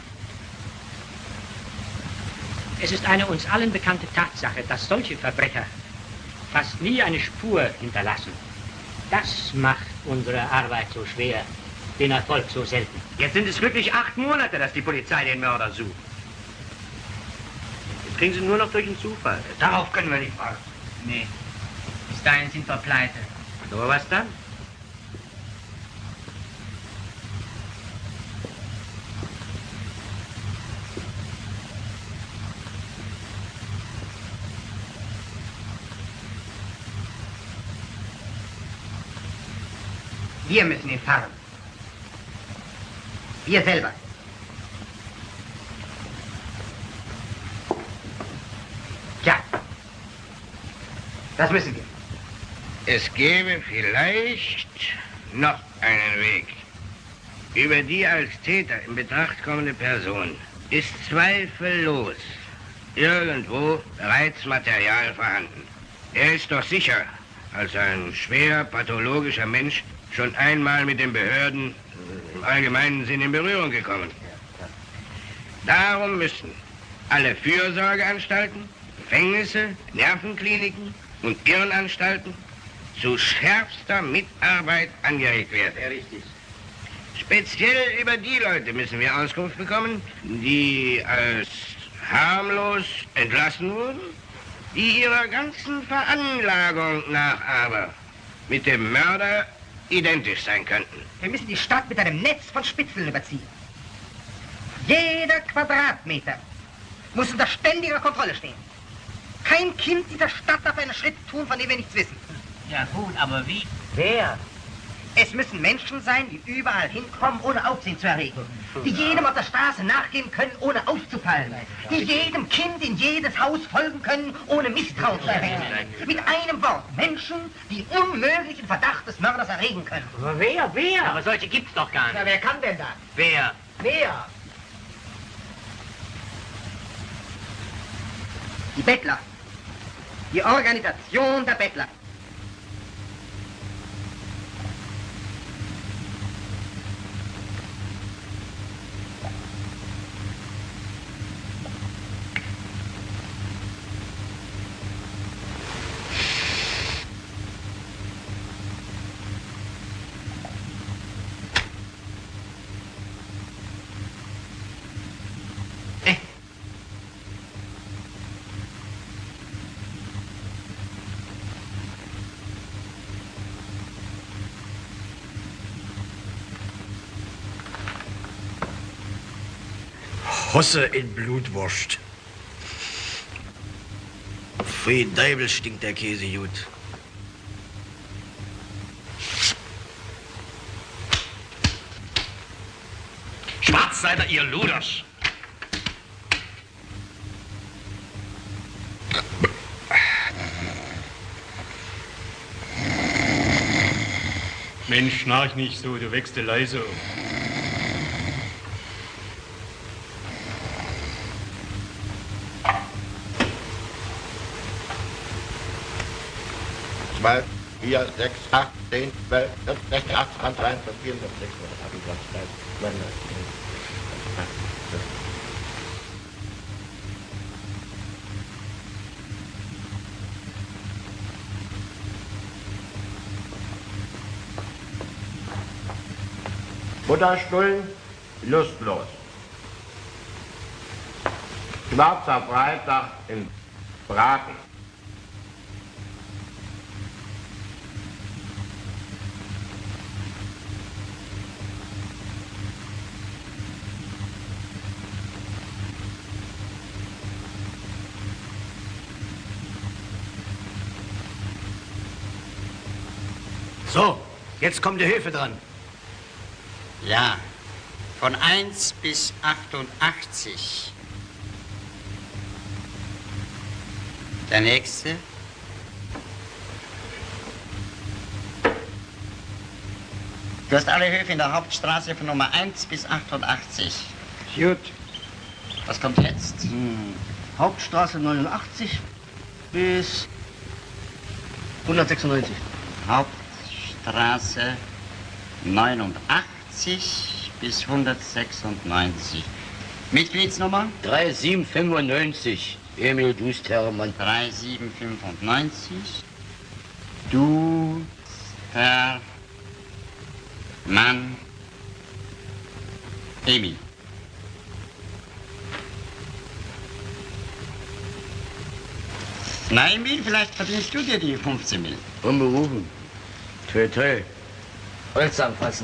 [SPEAKER 9] es ist eine uns allen bekannte Tatsache, dass solche Verbrecher fast nie eine Spur hinterlassen. Das macht unsere Arbeit so schwer, den Erfolg so selten.
[SPEAKER 18] Jetzt sind es wirklich 8 Monate, dass die Polizei den Mörder sucht. Jetzt kriegen sie nur noch durch den Zufall.
[SPEAKER 12] Darauf können wir nicht warten. Nee. Bis dahin sind wir pleite.
[SPEAKER 18] Aber was dann?
[SPEAKER 12] Wir müssen ihn fahren. Wir selber. Tja, das müssen wir.
[SPEAKER 13] Es gäbe vielleicht noch einen Weg. Über die als Täter in Betracht kommende Person ist zweifellos irgendwo bereits Material vorhanden. Er ist doch sicher, als ein schwer pathologischer Mensch, schon einmal mit den Behörden im allgemeinen Sinn in Berührung gekommen. Darum müssen alle Fürsorgeanstalten, Gefängnisse, Nervenkliniken und Irrenanstalten zu schärfster Mitarbeit angeregt werden.
[SPEAKER 18] Ja, richtig.
[SPEAKER 13] Speziell über die Leute müssen wir Auskunft bekommen, die als harmlos entlassen wurden, die ihrer ganzen Veranlagung nach aber mit dem Mörder identisch sein könnten.
[SPEAKER 12] Wir müssen die Stadt mit einem Netz von Spitzeln überziehen. Jeder Quadratmeter muss unter ständiger Kontrolle stehen. Kein Kind dieser Stadt darf einen Schritt tun, von dem wir nichts wissen.
[SPEAKER 9] Ja gut, aber wie?
[SPEAKER 12] Wer? Es müssen Menschen sein, die überall hinkommen, ohne Aufsehen zu erregen. Die jedem auf der Straße nachgehen können, ohne aufzufallen. Die jedem Kind in jedes Haus folgen können, ohne Misstrauen zu erwecken. Mit einem Wort, Menschen, die unmöglichen Verdacht des Mörders erregen können.
[SPEAKER 9] Aber wer? Aber solche gibt's doch gar nicht.
[SPEAKER 12] Ja, wer kann denn da?
[SPEAKER 9] Wer?
[SPEAKER 12] Wer? Die Bettler. Die Organisation der Bettler.
[SPEAKER 19] Hosse in Blutwurst. Pfui Deibel stinkt der Käse gut.
[SPEAKER 6] Schwarz seid ihr Luders.
[SPEAKER 20] Mensch, schnarch nicht so, du wächst leise um.
[SPEAKER 10] Mal 4, 6, 8, 10, 12, 15, 16, 18, 23, 24, 26, Mutterstullen, lustlos. Schwarzer Freitag in Braten.
[SPEAKER 19] So, jetzt kommen die Höfe dran.
[SPEAKER 3] Ja, von 1 bis 88. Der nächste. Du hast alle Höfe in der Hauptstraße von Nummer 1 bis 88.
[SPEAKER 5] Gut.
[SPEAKER 3] Was kommt jetzt?
[SPEAKER 7] Hauptstraße 89 bis 196.
[SPEAKER 3] Hauptstraße 89 bis 196. Mitgliedsnummer?
[SPEAKER 19] 3795. Emil Dustermann.
[SPEAKER 3] 3795. Dustermann. Emil. Na, Emil, vielleicht verdienst du dir die 15 Mil.
[SPEAKER 19] Unberufen. Toi, toi. Holz anfassen.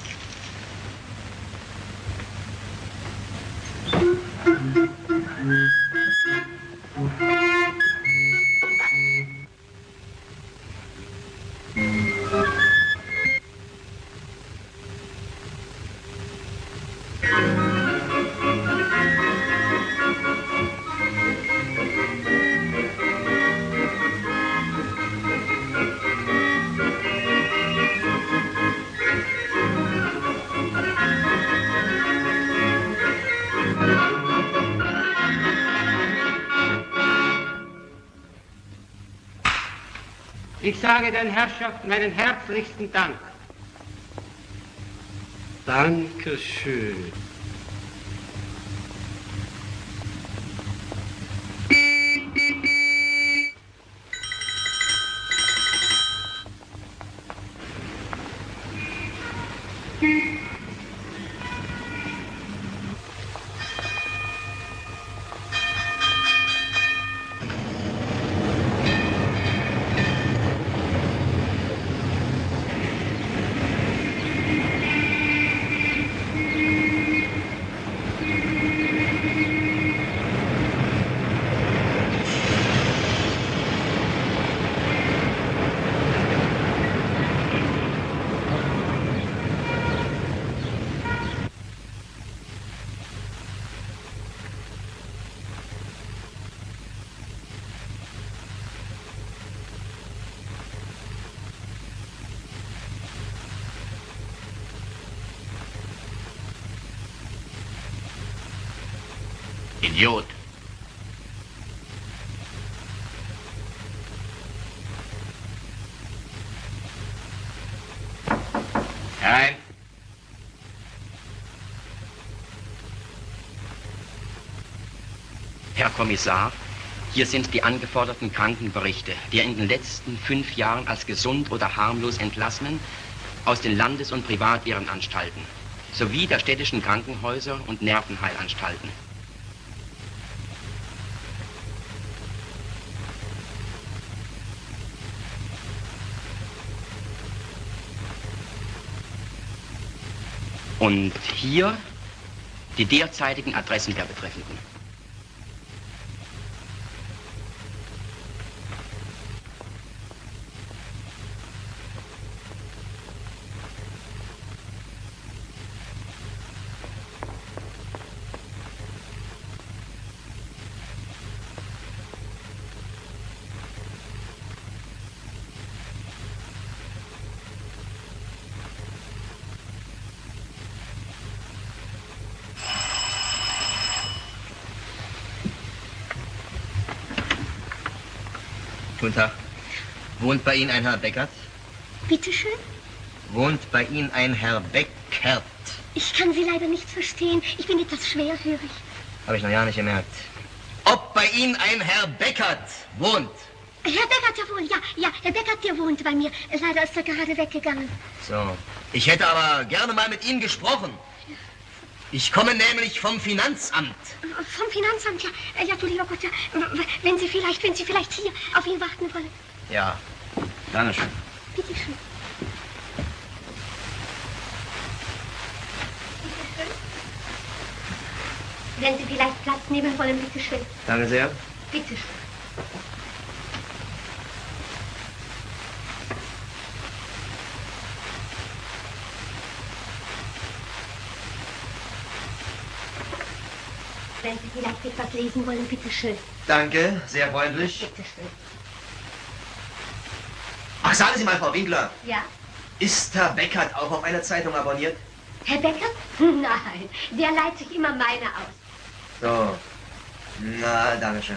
[SPEAKER 5] Ich sage den Herrschaften meinen herzlichsten Dank.
[SPEAKER 18] Dankeschön.
[SPEAKER 19] Idiot.
[SPEAKER 3] Herein.
[SPEAKER 21] Herr Kommissar, hier sind die angeforderten Krankenberichte der in den letzten 5 Jahren als gesund oder harmlos Entlassenen aus den Landes- und Privatirrenanstalten sowie der städtischen Krankenhäuser und Nervenheilanstalten. Und hier die derzeitigen Adressen der Betreffenden.
[SPEAKER 7] Guten Tag. Wohnt bei Ihnen ein Herr Beckert?
[SPEAKER 15] Bitte schön?
[SPEAKER 7] Wohnt bei Ihnen ein Herr Beckert?
[SPEAKER 15] Ich kann Sie leider nicht verstehen. Ich bin etwas schwerhörig.
[SPEAKER 7] Habe ich noch ja nicht gemerkt. Ob bei Ihnen ein Herr Beckert wohnt?
[SPEAKER 15] Herr Beckert, jawohl, ja, Herr Beckert, der wohnt bei mir. Leider ist er gerade weggegangen.
[SPEAKER 7] So. Ich hätte aber gerne mal mit Ihnen gesprochen. Ich komme nämlich vom Finanzamt.
[SPEAKER 15] Vom Finanzamt, ja, du lieber Gott, ja. Wenn Sie vielleicht hier auf ihn warten wollen.
[SPEAKER 7] Ja, gerne schön.
[SPEAKER 15] Bitte schön. Wenn Sie vielleicht Platz nehmen wollen, bitte schön.
[SPEAKER 7] Danke sehr.
[SPEAKER 15] Bitte schön. Wenn Sie vielleicht etwas lesen wollen, bitteschön.
[SPEAKER 7] Danke, sehr freundlich.
[SPEAKER 15] Bitteschön.
[SPEAKER 7] Ach, sagen Sie mal, Frau Winkler,
[SPEAKER 15] Ja?
[SPEAKER 7] ist Herr Beckert auch auf einer Zeitung abonniert?
[SPEAKER 15] Herr Beckert? Nein, der leiht sich immer meine aus.
[SPEAKER 7] So. Na, danke schön.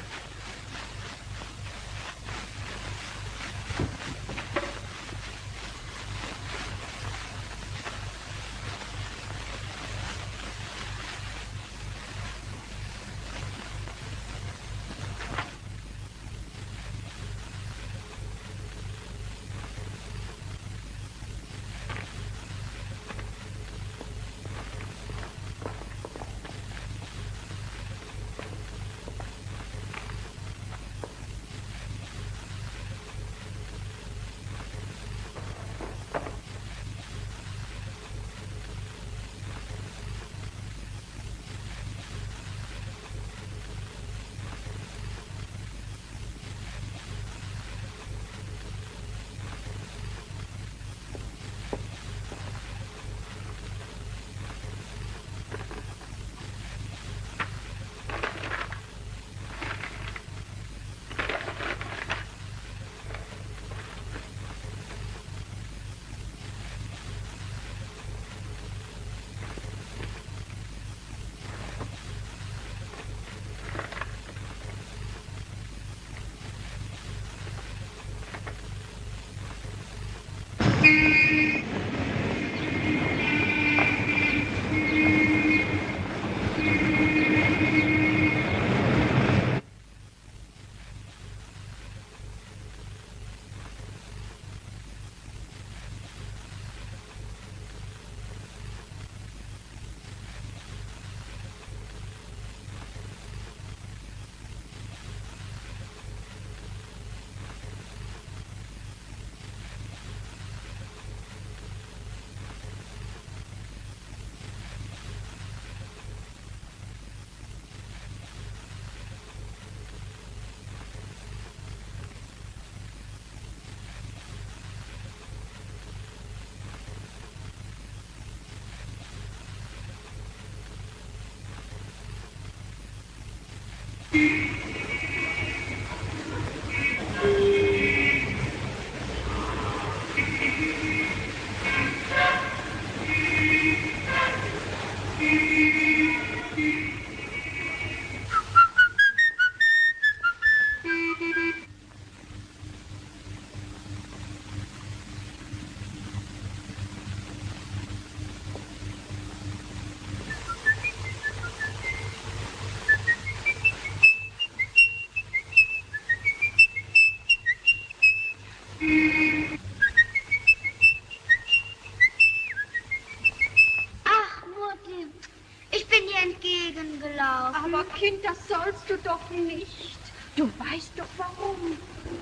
[SPEAKER 14] Aber Kind, das sollst du doch nicht. Du weißt doch warum.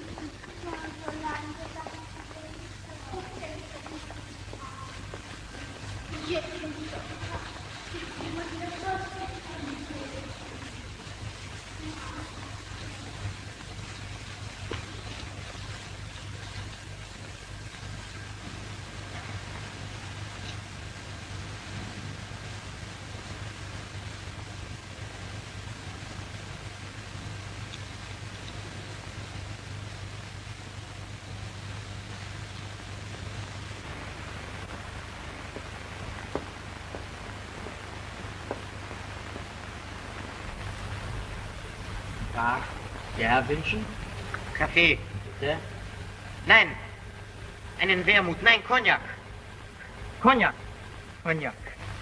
[SPEAKER 12] Tag. Der Herr wünschen? Kaffee, bitte. Nein, einen Wermut. Nein, Cognac. Cognac. Cognac.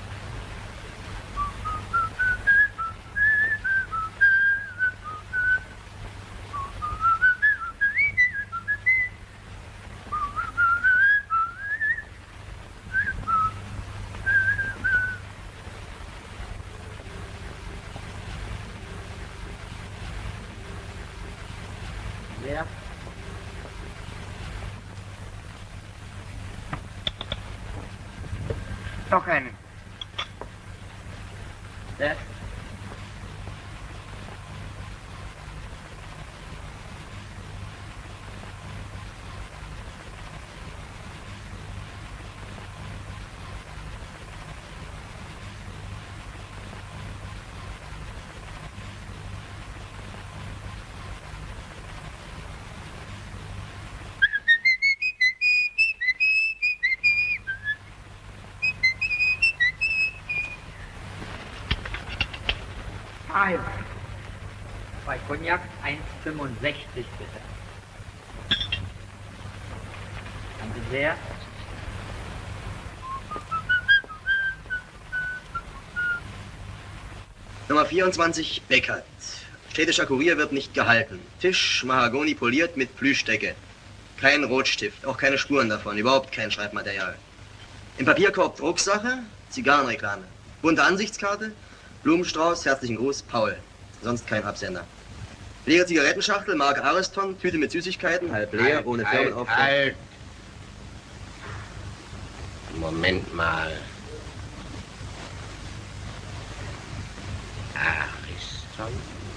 [SPEAKER 16] Wer?
[SPEAKER 12] Noch einen.
[SPEAKER 16] Der?
[SPEAKER 12] Ah, 2 Cognac, 1,65 bitte. Danke sehr.
[SPEAKER 7] Nummer 24, Beckert. Städtischer Kurier wird nicht gehalten. Tisch, Mahagoni poliert mit Plüschdecke. Kein Rotstift, auch keine Spuren davon, überhaupt kein Schreibmaterial. Im Papierkorb Drucksache, Zigarrenreklame. Bunte Ansichtskarte, Blumenstrauß, herzlichen Gruß, Paul. Sonst kein Absender. Leere Zigarettenschachtel, Marke Ariston, Tüte mit Süßigkeiten, halb leer, ohne Firmenaufdruck.
[SPEAKER 10] Halt! Moment mal. Ariston?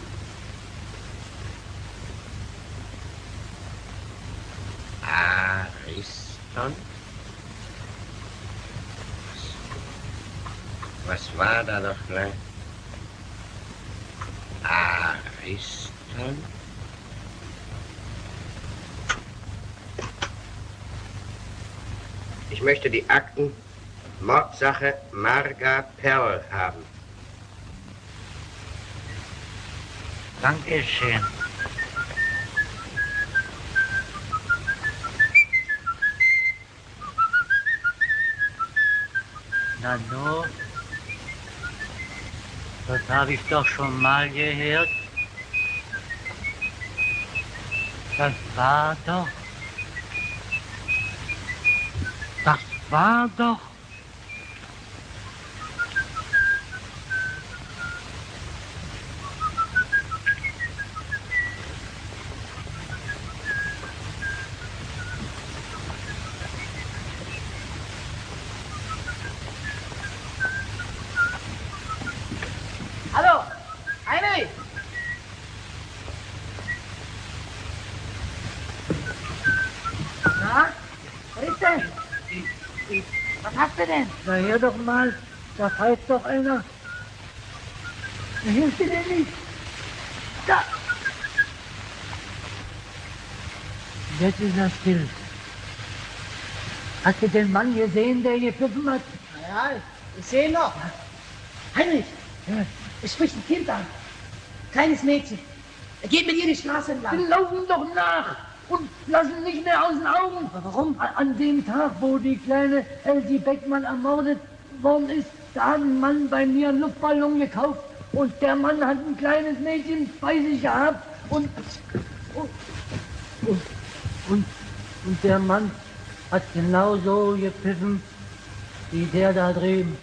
[SPEAKER 10] Ariston? Was war da noch gleich? Ariston? Ich möchte die Akten Mordsache Marga Perl haben.
[SPEAKER 12] Dankeschön. Na no, das habe ich doch schon mal gehört. Das war doch.
[SPEAKER 16] Hallo, Heinrich!
[SPEAKER 12] Na, was ist denn? Was hast du denn? Na, hör doch mal, da pfeift doch einer. Na, hörst du denn nicht? Da! Jetzt ist er still. Hast du den Mann gesehen, der gepfiffen hat?
[SPEAKER 16] Ja, ich sehe ihn noch. Heinrich, es spricht ein Kind an. Kleines Mädchen. Er geht mit ihr die Straße entlang.
[SPEAKER 12] Die laufen doch nach und lassen nicht mehr aus den Augen.
[SPEAKER 16] Warum?
[SPEAKER 12] An dem Tag, wo die kleine Elsie Beckmann ermordet worden ist, da hat ein Mann bei mir einen Luftballon gekauft und der Mann hat ein kleines Mädchen bei sich gehabt und der Mann hat genauso gepfiffen wie der da drüben.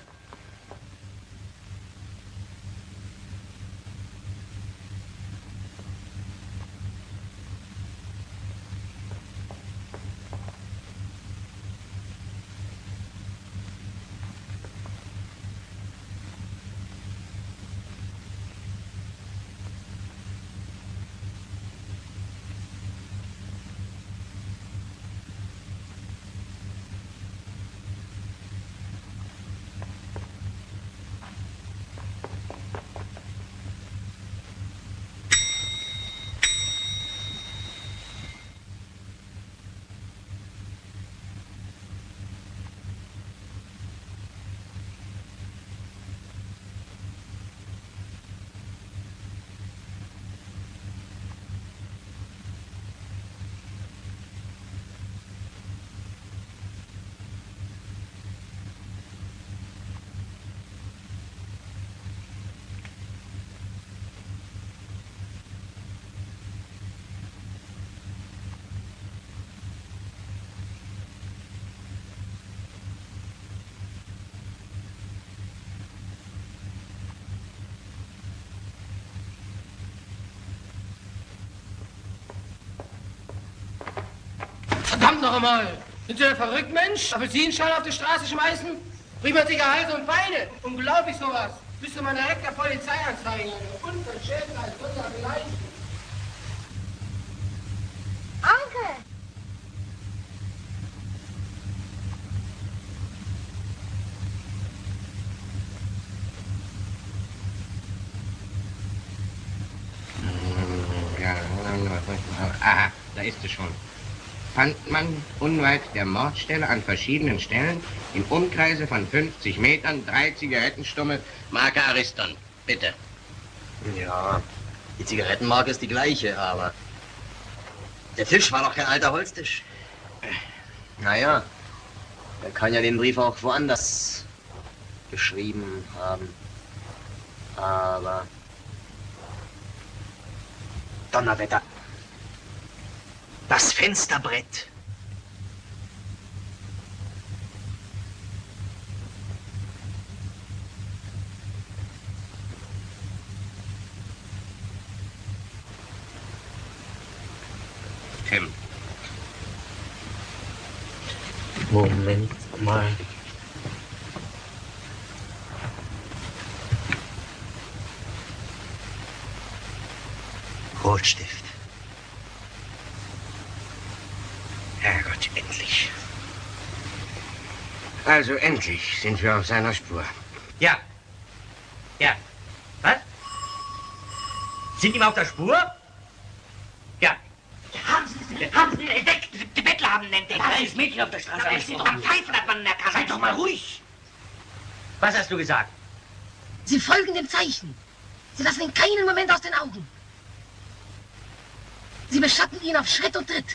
[SPEAKER 16] Verdammt noch einmal! Sind Sie denn verrückt, Mensch? Apfelsinenschalen auf die Straße schmeißen? Bricht man sich ja Hals und Beine. Unglaublich sowas. Müsste man direkt der Polizei anzeigen. Und dann Schäden als Wunder vielleicht.
[SPEAKER 14] Onkel!
[SPEAKER 10] Ja, aha, da ist es schon. Fand man unweit der Mordstelle an verschiedenen Stellen im Umkreise von 50 Metern 3 Zigarettenstummel Marke Ariston. Bitte.
[SPEAKER 7] Ja, die Zigarettenmarke ist die gleiche, aber der Tisch war doch kein alter Holztisch. Naja, er kann ja den Brief auch woanders geschrieben haben. Aber...
[SPEAKER 16] Donnerwetter. Das Fensterbrett.
[SPEAKER 13] Tim.
[SPEAKER 19] Moment mal.
[SPEAKER 16] Rotstift. Herrgott, endlich.
[SPEAKER 13] Also endlich sind wir auf seiner Spur.
[SPEAKER 16] Ja. Ja. Was? Sind ihm auf der Spur? Ja. Haben Sie ihn entdeckt? Die Bettler haben ihn entdeckt. Da ist Mädchen auf der Straße. Da ist doch am Pfeifen, hat man ihn erkannt. Seid doch mal ruhig. Was hast du gesagt?
[SPEAKER 9] Sie folgen dem Zeichen. Sie lassen ihn keinen Moment aus den Augen. Sie beschatten ihn auf Schritt und Tritt.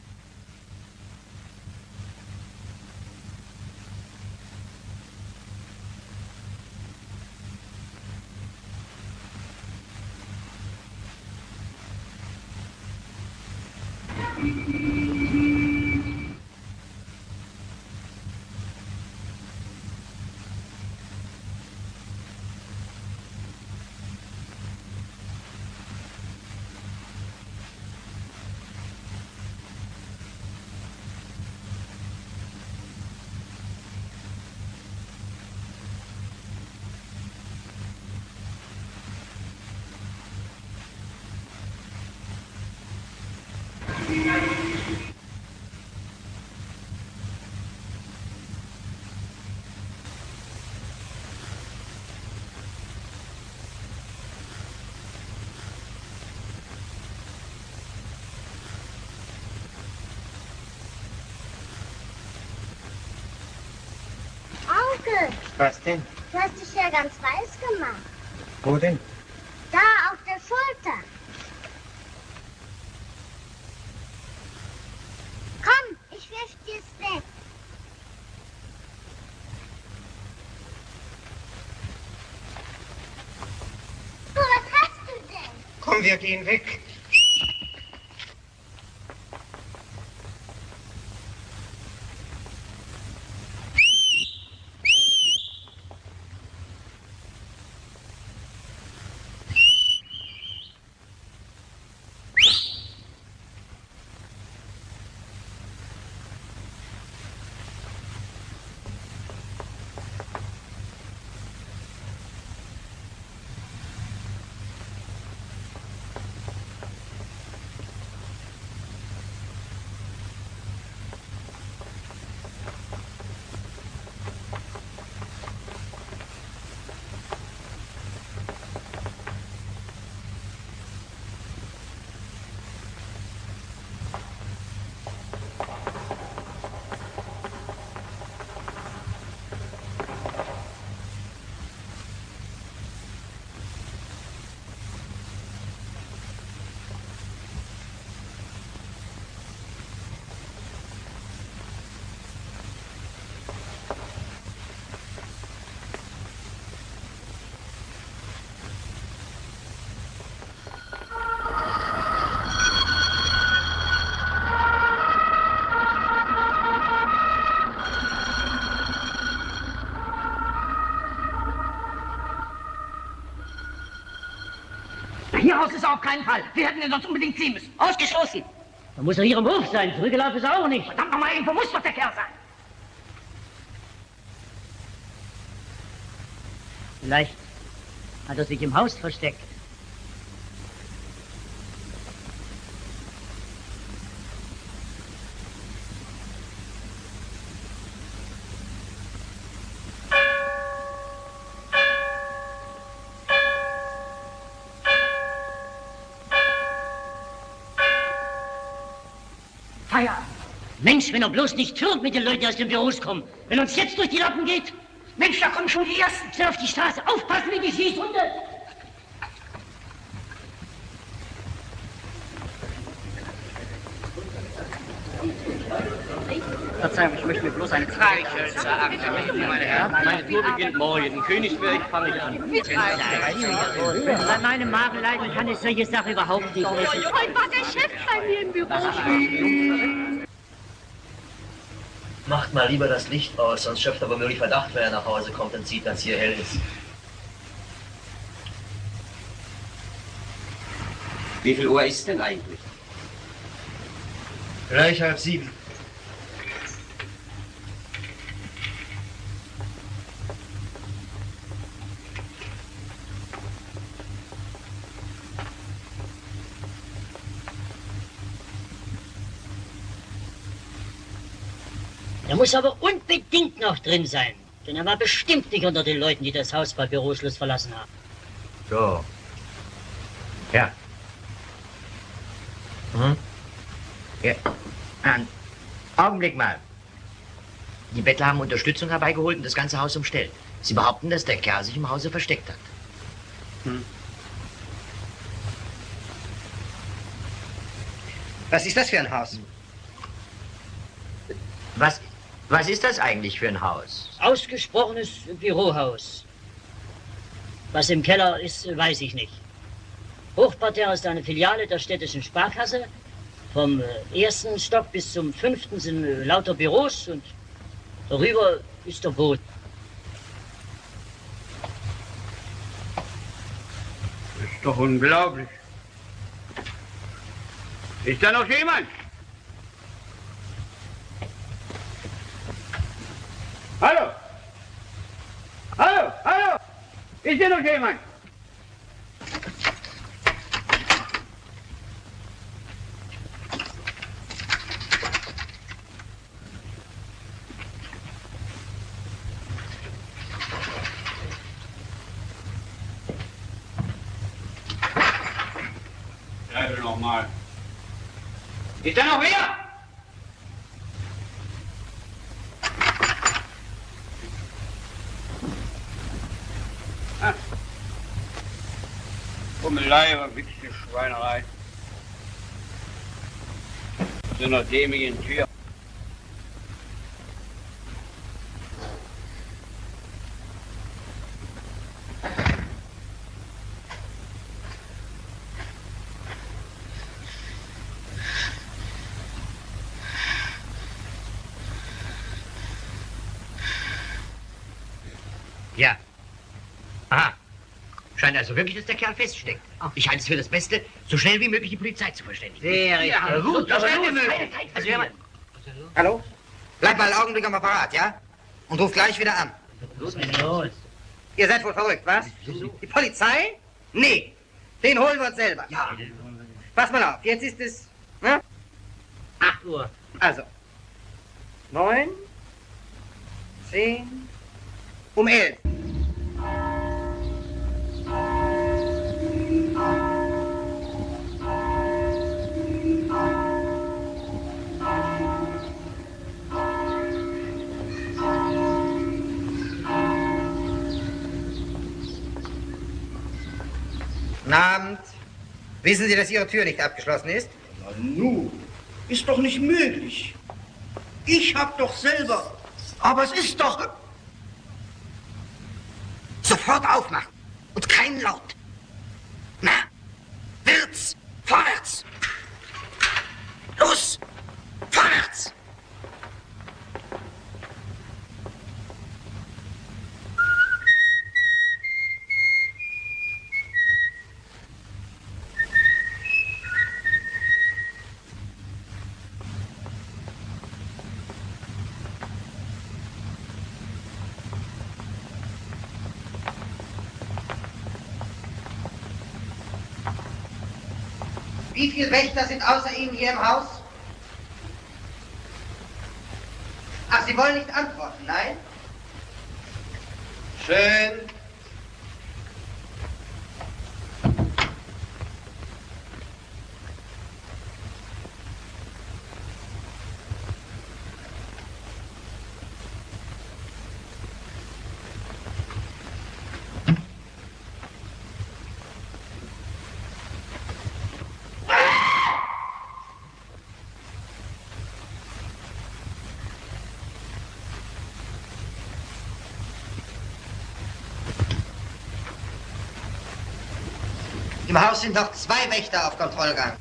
[SPEAKER 14] Onkel,
[SPEAKER 13] Was denn?
[SPEAKER 14] du hast dich ja ganz weiß gemacht.
[SPEAKER 13] Wo denn?
[SPEAKER 14] Da, auf der Schulter. Komm, ich wisch dir's weg. Du, was hast du denn?
[SPEAKER 13] Komm, wir gehen weg.
[SPEAKER 9] Hier raus ist er auf keinen Fall. Wir hätten ihn sonst unbedingt ziehen müssen. Ausgeschlossen.
[SPEAKER 2] Da muss er hier im Hof sein. Zurückgelaufen ist er auch nicht.
[SPEAKER 9] Verdammt nochmal, irgendwo muss doch der Kerl sein.
[SPEAKER 2] Vielleicht hat er sich im Haus versteckt. Feierabend. Mensch, wenn er bloß nicht türmt mit den Leuten, die aus den Büros kommen. Wenn uns jetzt durch die Lappen geht.
[SPEAKER 9] Mensch, da kommen schon die Ersten.
[SPEAKER 2] Schnell auf die Straße. Aufpassen wie die Schießhunde. Verzeihung, ich möchte mir bloß eine Frage
[SPEAKER 1] sagen. Meine Herren, meine Tour beginnt morgen. In Königsberg fange ich an.
[SPEAKER 2] Bei meinem Magenleiden kann ich solche Sachen überhaupt nicht essen.
[SPEAKER 14] Heute war der Chef bei mir im Büro.
[SPEAKER 7] Macht mal lieber das Licht aus, sonst schöpft er womöglich Verdacht, wenn er nach Hause kommt und sieht, dass hier hell ist.
[SPEAKER 1] Wie viel Uhr ist denn eigentlich?
[SPEAKER 7] Gleich 6:30.
[SPEAKER 2] Er muss aber unbedingt noch drin sein. Denn er war bestimmt nicht unter den Leuten, die das Haus bei Büroschluss verlassen haben.
[SPEAKER 10] So. Ja. Hm? Ja. Augenblick mal. Die Bettler haben Unterstützung herbeigeholt und das ganze Haus umstellt. Sie behaupten, dass der Kerl sich im Hause versteckt hat.
[SPEAKER 12] Hm. Was ist das für ein Haus?
[SPEAKER 10] Was ist das eigentlich für ein Haus?
[SPEAKER 2] Ausgesprochenes Bürohaus. Was im Keller ist, weiß ich nicht. Hochparterre ist eine Filiale der städtischen Sparkasse. Vom ersten Stock bis zum 5. sind lauter Büros und darüber ist der Boden.
[SPEAKER 13] Das ist doch unglaublich. Ist da noch jemand? Hallo? Hallo? Hallo? Ist hier noch jemand? Schreibe noch mal. Ist da noch wer? Kummelei, aber wirklich eine Schweinerei. So einer dämlichen Tür.
[SPEAKER 10] Ja. Aha. Scheint also wirklich, dass der Kerl feststeckt. Ich halte es für das Beste, so schnell wie möglich die Polizei zu verständigen.
[SPEAKER 2] Sehr richtig.
[SPEAKER 10] Ja, gut,
[SPEAKER 2] So
[SPEAKER 10] aber
[SPEAKER 2] schnell wie
[SPEAKER 10] los,
[SPEAKER 2] möglich.
[SPEAKER 10] keine Zeit
[SPEAKER 2] Also,
[SPEAKER 10] verlieren.
[SPEAKER 12] Hallo? Bleib mal einen Augenblick am Apparat, ja? Und ruf gleich wieder an.
[SPEAKER 2] Los, los.
[SPEAKER 12] Ihr seid wohl verrückt, was? Die Polizei? Nee. Den holen wir uns selber. Ja. Pass mal auf, jetzt ist es... Ne?
[SPEAKER 2] 8 Uhr.
[SPEAKER 12] Also. 9, 10, um 11. Guten Abend. Wissen Sie, dass Ihre Tür nicht abgeschlossen ist?
[SPEAKER 6] Na nu, ist doch nicht möglich. Ich hab doch selber... Aber es ist doch...
[SPEAKER 12] Sofort aufmachen und keinen Laut. Na, Wirts, vorwärts. Los, vorwärts. Wie viele Wächter sind außer Ihnen hier im Haus? Ach, Sie wollen nicht antworten, nein? Schön.
[SPEAKER 3] Im Haus sind noch 2 Wächter auf Kontrollgang.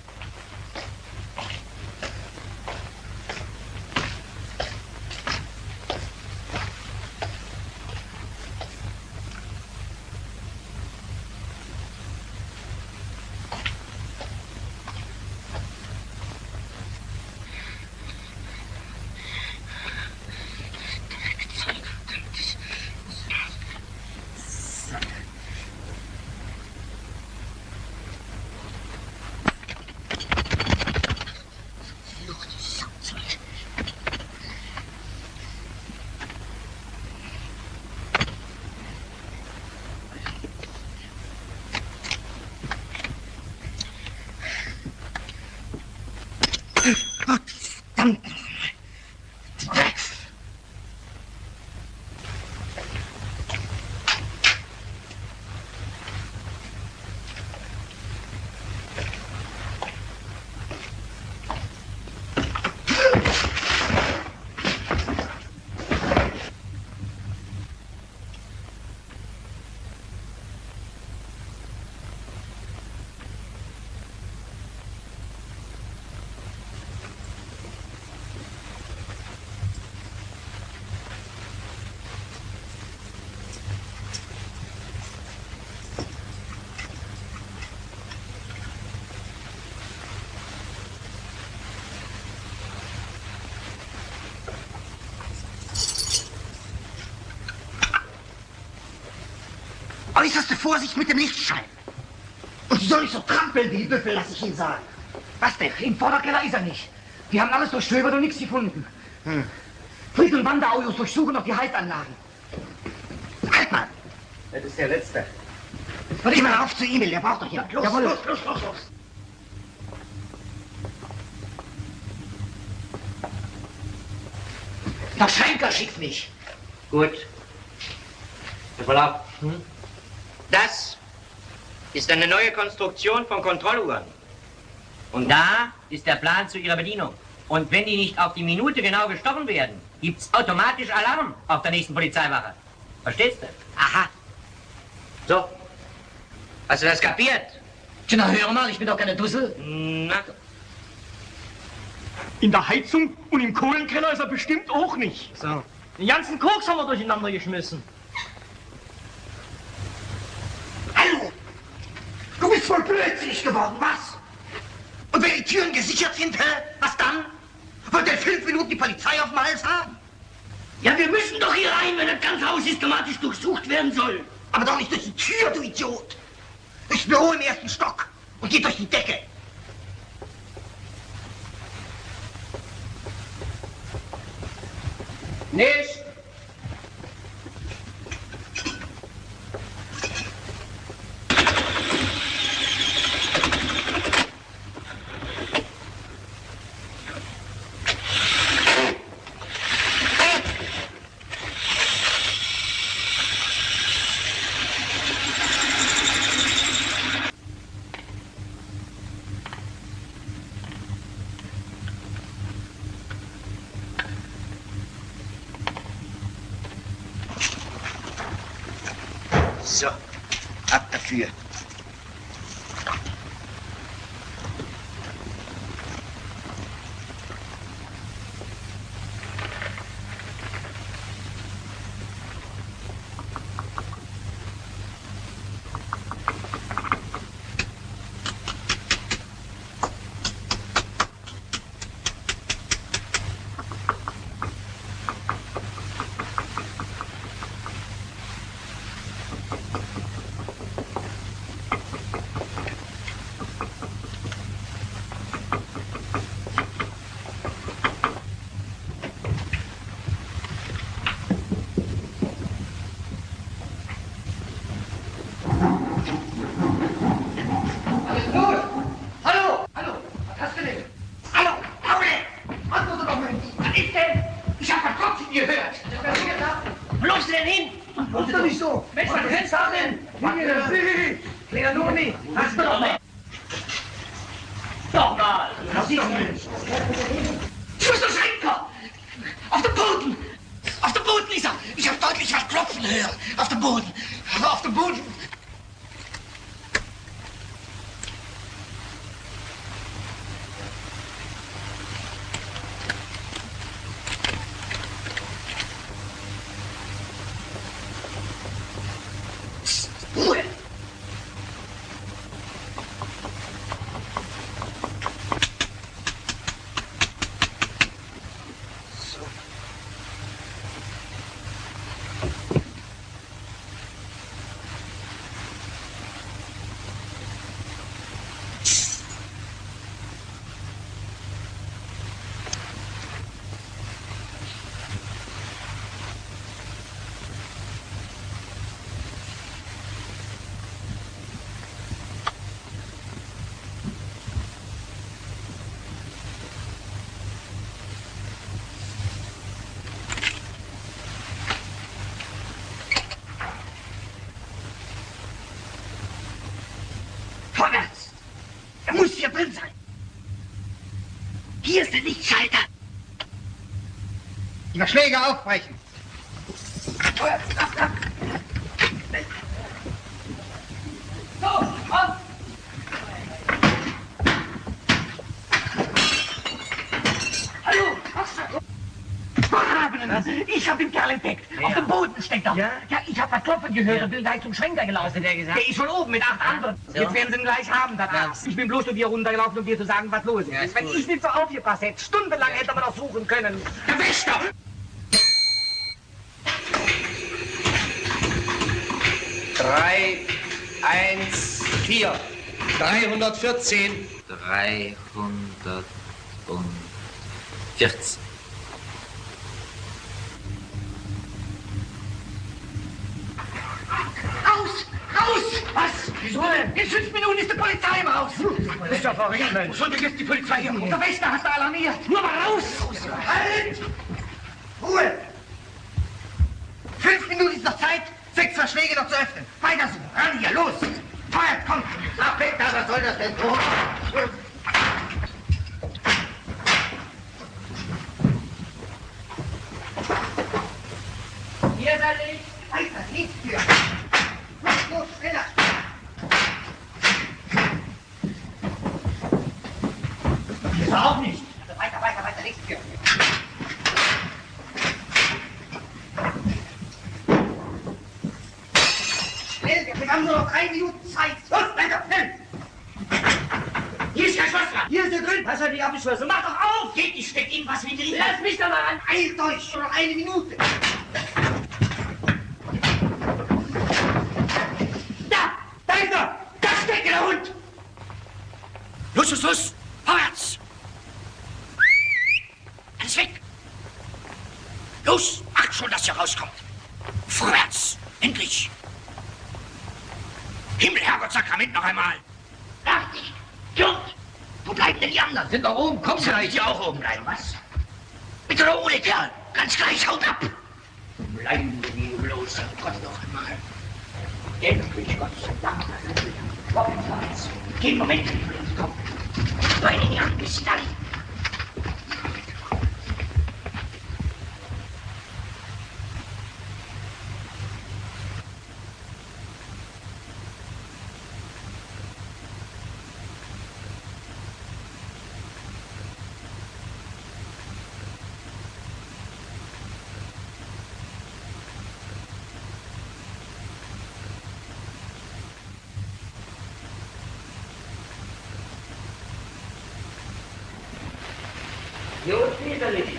[SPEAKER 6] Äußerste Vorsicht mit dem Lichtschein. Und Sie sollen nicht so trampeln wie die Büffel, lass ich Ihnen sagen.
[SPEAKER 12] Was denn? Im Vorderkeller ist er nicht. Wir haben alles durchstöbert und nichts gefunden. Fried und Wanderautos durchsuchen noch die Heißanlagen.
[SPEAKER 6] Halt mal!
[SPEAKER 12] Das ist der Letzte.
[SPEAKER 6] Geh mal auf zu Emil, der braucht doch jemand. Los,
[SPEAKER 12] Jawohl.
[SPEAKER 6] los.
[SPEAKER 12] Der Schenker schickt mich.
[SPEAKER 3] Gut. Pass mal auf. Das ist eine neue Konstruktion von Kontrolluhren. Und da ist der Plan zu ihrer Bedienung. Und wenn die nicht auf die Minute genau gestochen werden, gibt's automatisch Alarm auf der nächsten Polizeiwache. Verstehst du?
[SPEAKER 12] Aha.
[SPEAKER 3] So. Hast du das kapiert?
[SPEAKER 12] Tja, na hör mal, ich bin doch keine Dussel.
[SPEAKER 3] Na.
[SPEAKER 18] In der Heizung und im Kohlenkeller ist er bestimmt auch nicht.
[SPEAKER 3] So.
[SPEAKER 18] Den ganzen Koks haben wir durcheinander geschmissen.
[SPEAKER 6] Hallo! Du bist voll blödsinnig geworden, was? Und wenn die Türen gesichert sind, was dann? Wird der 5 Minuten die Polizei auf dem Hals haben?
[SPEAKER 17] Ja, wir müssen doch hier rein, wenn das ganze Haus systematisch durchsucht werden soll.
[SPEAKER 6] Aber doch nicht durch die Tür, du Idiot! Durchs Büro im 1. Stock und geht durch die Decke.
[SPEAKER 3] Nicht!
[SPEAKER 6] So, ab dafür.
[SPEAKER 17] Ruhe!
[SPEAKER 9] Vorwärts! Er muss hier drin sein. Hier ist der Lichtschalter.
[SPEAKER 5] Die Verschläge aufbrechen.
[SPEAKER 9] So, auf! Hallo, ich hab den Kerl entdeckt. Auf dem Boden steckt er. Ja, ich hab das Klopfen gehört und bin gleich zum Schwenker gelaufen. Der ist schon oben mit 8 anderen.
[SPEAKER 16] So. Jetzt werden sie ihn gleich haben, das Arzt. Ich bin bloß durch hier runtergelaufen, um dir zu sagen, was los ist.
[SPEAKER 9] Ja, ist
[SPEAKER 16] Wenn
[SPEAKER 9] gut.
[SPEAKER 16] ich nicht so aufgepasst hätte, stundenlang hätte man noch suchen können. Der Wächter!
[SPEAKER 6] Drei, 1, 4, 314.
[SPEAKER 10] 314.
[SPEAKER 9] Raus! Raus! Was? Wieso denn? In 5 Minuten ist die Polizei im Haus.
[SPEAKER 16] Das ist ja verrückt, Mensch.
[SPEAKER 9] Wo soll denn jetzt die Polizei hier? Der Wächter hat da alarmiert. Nur mal raus! Halt!
[SPEAKER 5] Ruhe! 5 Minuten ist noch Zeit, 6 Verschläge noch zu öffnen. Weiter so, ran hier, los! Feuert, kommt! Ach, weg da, was soll das denn?
[SPEAKER 9] Hier ist ein Licht.
[SPEAKER 5] Weiter, Lichttür! Los, los, schneller!
[SPEAKER 9] Das war auch nicht.
[SPEAKER 5] Also weiter, weiter, weiter, Lichttür! Schnell, wir haben nur noch 3 Minuten Zeit! Los, weiter, schnell!
[SPEAKER 9] Hier ist kein Schloss dran.
[SPEAKER 5] Hier ist der Grün!
[SPEAKER 9] Was hat die abgeschlossen? Mach doch auf! Geht, ich steck Ihnen was wie drin. Lass mich doch mal an.
[SPEAKER 5] Eilt euch, schon noch 1 Minute!
[SPEAKER 9] Da ist er! Da steckt der Hund! Los, los, los! Vorwärts! Alles weg! Los, macht schon, dass ihr rauskommt! Vorwärts! Endlich! Himmel, Herrgott, Sakrament noch einmal! Fertig! Jung! Wo bleiben denn die anderen?
[SPEAKER 16] Sind noch oben, komm
[SPEAKER 9] Soll ich die auch oben bleiben, was? Mit oder ohne Kerl? Ganz gleich, haut ab! Bleiben wir bloß, Gott noch einmal! Endlich, Gott sei Dank, vorwärts! Kein Moment, komm! Beine in die Hand, bis dann!
[SPEAKER 17] Jo, steht er nicht.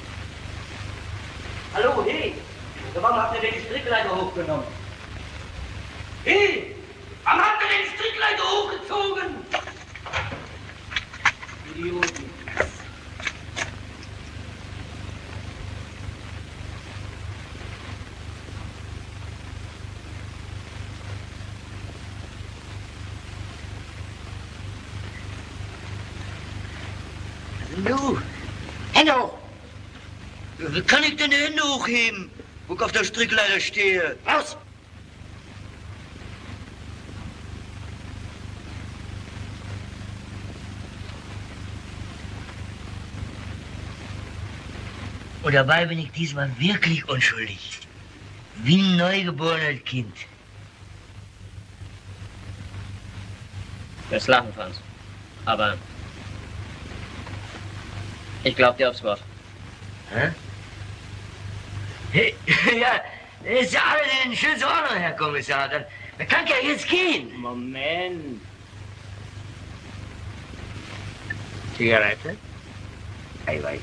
[SPEAKER 17] Hallo, hey! Warum habt ihr denn die Strickleiter hochgenommen? Hey! Warum habt ihr denn die Strickleiter hochgezogen? Idioten.
[SPEAKER 9] Du! Hände hoch! Wie kann ich denn die Hände hochheben, wo ich auf der Strickleiter stehe? Raus! Und dabei bin ich diesmal wirklich unschuldig. Wie ein neugeborenes Kind.
[SPEAKER 21] Das Lachen, Franz. Aber ich glaub dir aufs Wort.
[SPEAKER 9] Hä? Ja, ist ja alles in schönes Ordnung, Herr Kommissar.
[SPEAKER 17] Er kann ja jetzt gehen.
[SPEAKER 16] Moment. Zigarette?
[SPEAKER 17] Eiweiß.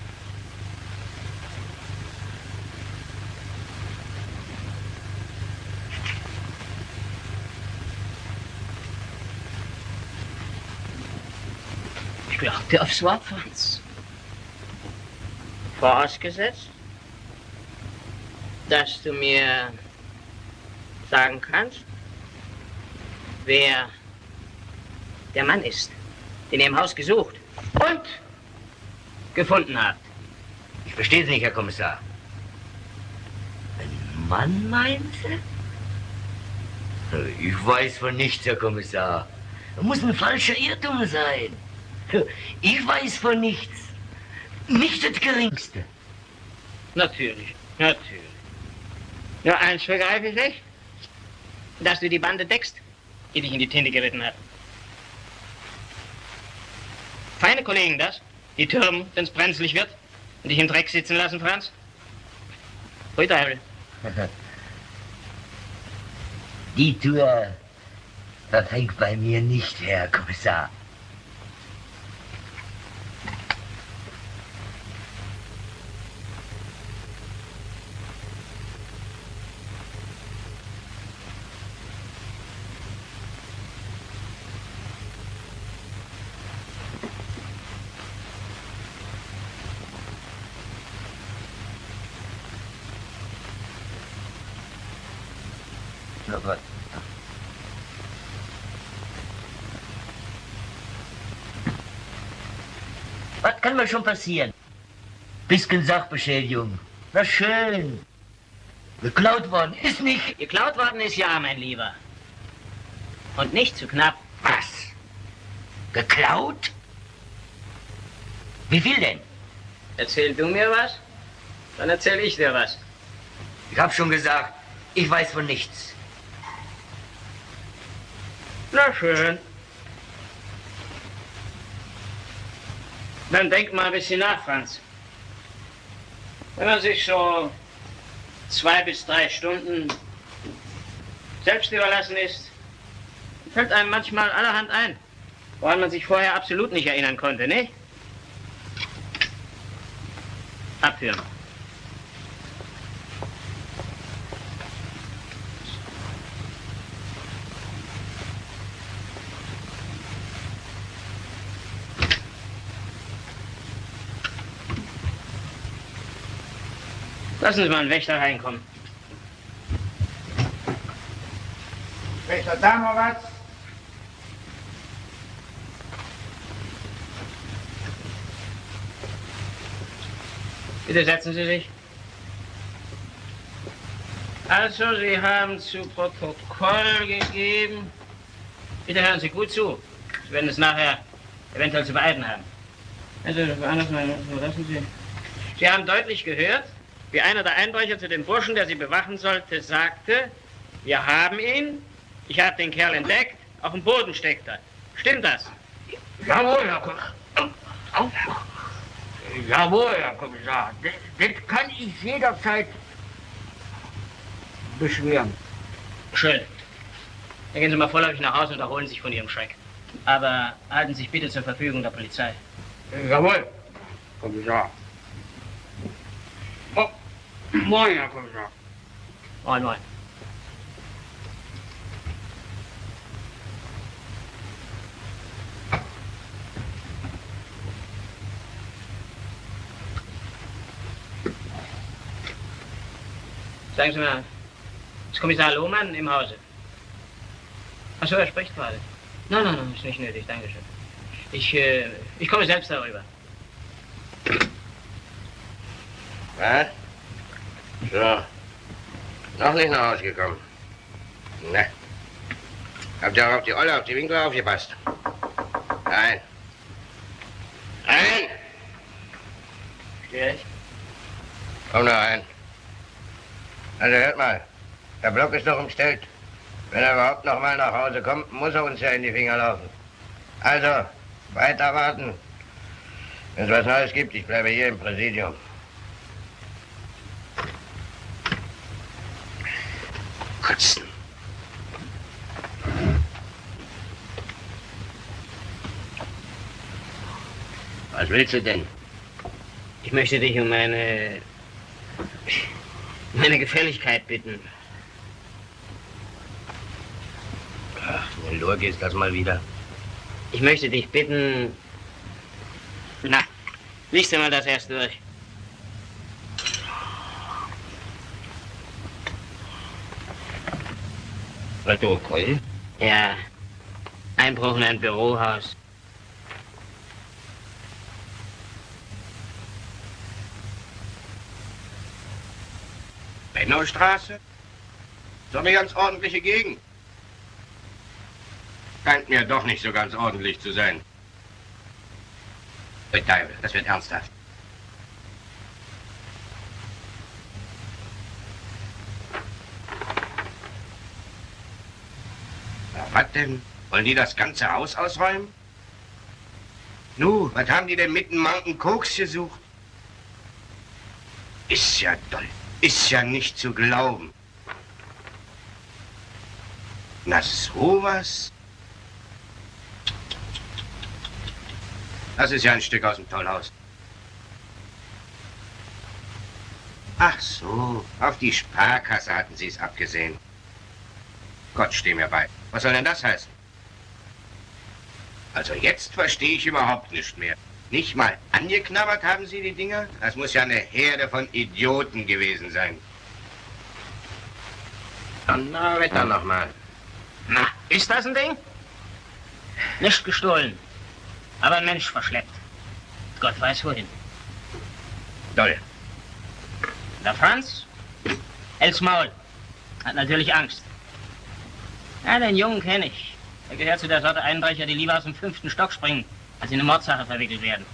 [SPEAKER 16] Ich glaubte aufs Wort, Franz. Vorausgesetzt, dass du mir sagen kannst, wer der Mann ist, den ihr im Haus gesucht und gefunden habt.
[SPEAKER 17] Ich verstehe es nicht, Herr Kommissar. Ein Mann, meinen Sie? Ich weiß von nichts, Herr Kommissar. Das muss ein falscher Irrtum sein. Ich weiß von nichts. Nicht das Geringste.
[SPEAKER 16] Natürlich, natürlich. Nur eins begreife ich nicht, dass du die Bande deckst, die dich in die Tinte geritten hat. Feine Kollegen das, die türmen, wenn es brenzlig wird und dich im Dreck sitzen lassen, Franz. Ruhig, Harry.
[SPEAKER 17] Die Tour verfängt bei mir nicht, Herr Kommissar. Was kann mir schon passieren? Bisschen Sachbeschädigung. Na schön. Geklaut worden ist nicht.
[SPEAKER 16] Geklaut worden ist ja, mein Lieber. Und nicht zu knapp.
[SPEAKER 17] Was? Geklaut? Wie viel denn?
[SPEAKER 16] Erzähl du mir was, dann erzähl ich dir was.
[SPEAKER 17] Ich hab schon gesagt, ich weiß von nichts.
[SPEAKER 16] Na schön. Dann denk mal ein bisschen nach, Franz. Wenn man sich so 2 bis 3 Stunden selbst überlassen ist, fällt einem manchmal allerhand ein, woran man sich vorher absolut nicht erinnern konnte, nicht? Abführen. Lassen Sie mal einen Wächter reinkommen.
[SPEAKER 6] Wächter Damowatz.
[SPEAKER 16] Bitte setzen Sie sich. Also, Sie haben zu Protokoll gegeben. Bitte hören Sie gut zu. Sie werden es nachher eventuell zu beeiden haben. Also, anders mal, lassen Sie. Sie haben deutlich gehört, wie einer der Einbrecher zu dem Burschen, der Sie bewachen sollte, sagte, wir haben ihn, ich habe den Kerl entdeckt, auf dem Boden steckt er. Stimmt das?
[SPEAKER 6] Jawohl, Herr Kommissar. Jawohl, Herr Kommissar. Das kann ich jederzeit beschweren.
[SPEAKER 16] Schön. Dann gehen Sie mal vorläufig nach Hause und erholen sich von Ihrem Schreck. Aber halten Sie sich bitte zur Verfügung der Polizei.
[SPEAKER 6] Jawohl, Kommissar. Oh, moin, Herr Kommissar.
[SPEAKER 16] Moin, moin. Sagen Sie mal, ist Kommissar Lohmann im Hause? Ach so, er spricht gerade. Nein, nein, nein, ist nicht nötig, dankeschön. Ich komme selbst darüber.
[SPEAKER 13] Was? So. Noch nicht nach Hause gekommen. Ne. Habt ihr auch auf die Olle, auf die Winkel aufgepasst? Nein. Nein!
[SPEAKER 16] Schwierig.
[SPEAKER 13] Komm da rein. Also hört mal, der Block ist noch umstellt. Wenn er überhaupt noch mal nach Hause kommt, muss er uns ja in die Finger laufen. Also, weiter warten. Wenn es was Neues gibt, ich bleibe hier im Präsidium. Kotzen.
[SPEAKER 19] Was willst du denn?
[SPEAKER 16] Ich möchte dich um meine Gefälligkeit bitten.
[SPEAKER 19] Ach, eine Lurge ist das mal wieder.
[SPEAKER 16] Ich möchte dich bitten... Na, liest du mal das erst durch.
[SPEAKER 19] Protokoll?
[SPEAKER 16] Ja. Einbruch in ein Bürohaus.
[SPEAKER 13] Bennostraße? So eine ganz ordentliche Gegend. Scheint mir doch nicht so ganz ordentlich zu sein. Der Teufel, das wird ernsthaft. Na, was denn? Wollen die das ganze Haus ausräumen? Nu, was haben die denn mitten Mountain Koks gesucht? Ist ja doll. Ist ja nicht zu glauben. Na sowas? Das ist ja ein Stück aus dem Tollhaus. Ach so, auf die Sparkasse hatten Sie es abgesehen. Gott, steh mir bei. Was soll denn das heißen? Also jetzt verstehe ich überhaupt nicht mehr. Nicht mal angeknabbert haben Sie die Dinger? Das muss ja eine Herde von Idioten gewesen sein.
[SPEAKER 16] Na, wetter noch mal. Na, ist das ein Ding? Nicht gestohlen, aber ein Mensch verschleppt. Gott weiß wohin.
[SPEAKER 13] Doll.
[SPEAKER 16] Der Franz? Hält's Maul. Hat natürlich Angst. Ja, den Jungen kenne ich. Er gehört zu der Sorte Einbrecher, die lieber aus dem 5. Stock springen, als in eine Mordsache verwickelt werden.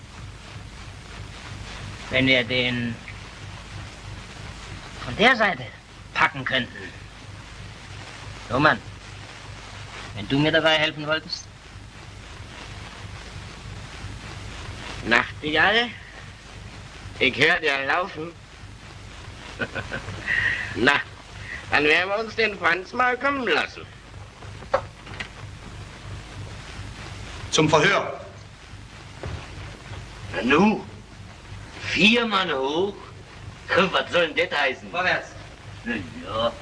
[SPEAKER 16] Wenn wir den von der Seite packen könnten. So, Mann. Wenn du mir dabei helfen wolltest?
[SPEAKER 13] Nachtigall? Ich höre dir laufen. Na, dann werden wir uns den Franz mal kommen lassen.
[SPEAKER 19] Zum Verhör.
[SPEAKER 17] Na nu, 4 Mann hoch? Was soll denn das heißen?
[SPEAKER 16] Vorwärts.
[SPEAKER 17] Na ja.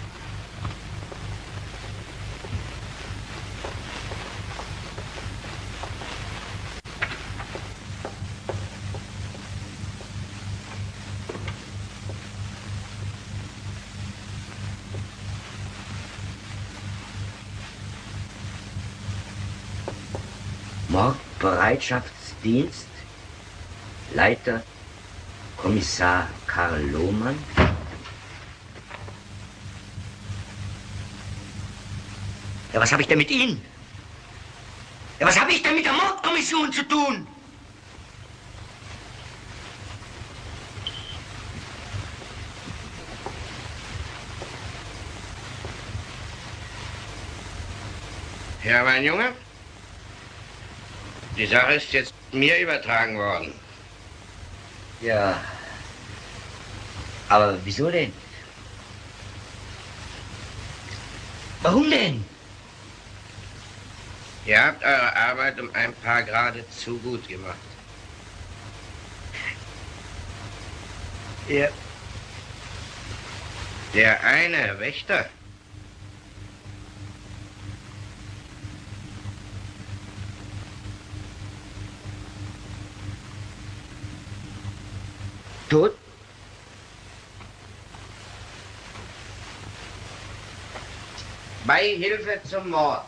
[SPEAKER 17] Mordbereitschaftsdienst, Leiter Kommissar Karl Lohmann.
[SPEAKER 9] Ja, was habe ich denn mit Ihnen? Ja, was habe ich denn mit der Mordkommission zu tun?
[SPEAKER 13] Ja, mein Junge, die Sache ist jetzt mir übertragen worden.
[SPEAKER 17] Ja. Aber wieso denn? Warum denn?
[SPEAKER 13] Ihr habt eure Arbeit um ein paar Grade zu gut gemacht.
[SPEAKER 17] Ja.
[SPEAKER 13] Der eine Wächter.
[SPEAKER 17] Tot?
[SPEAKER 13] Beihilfe zum Mord.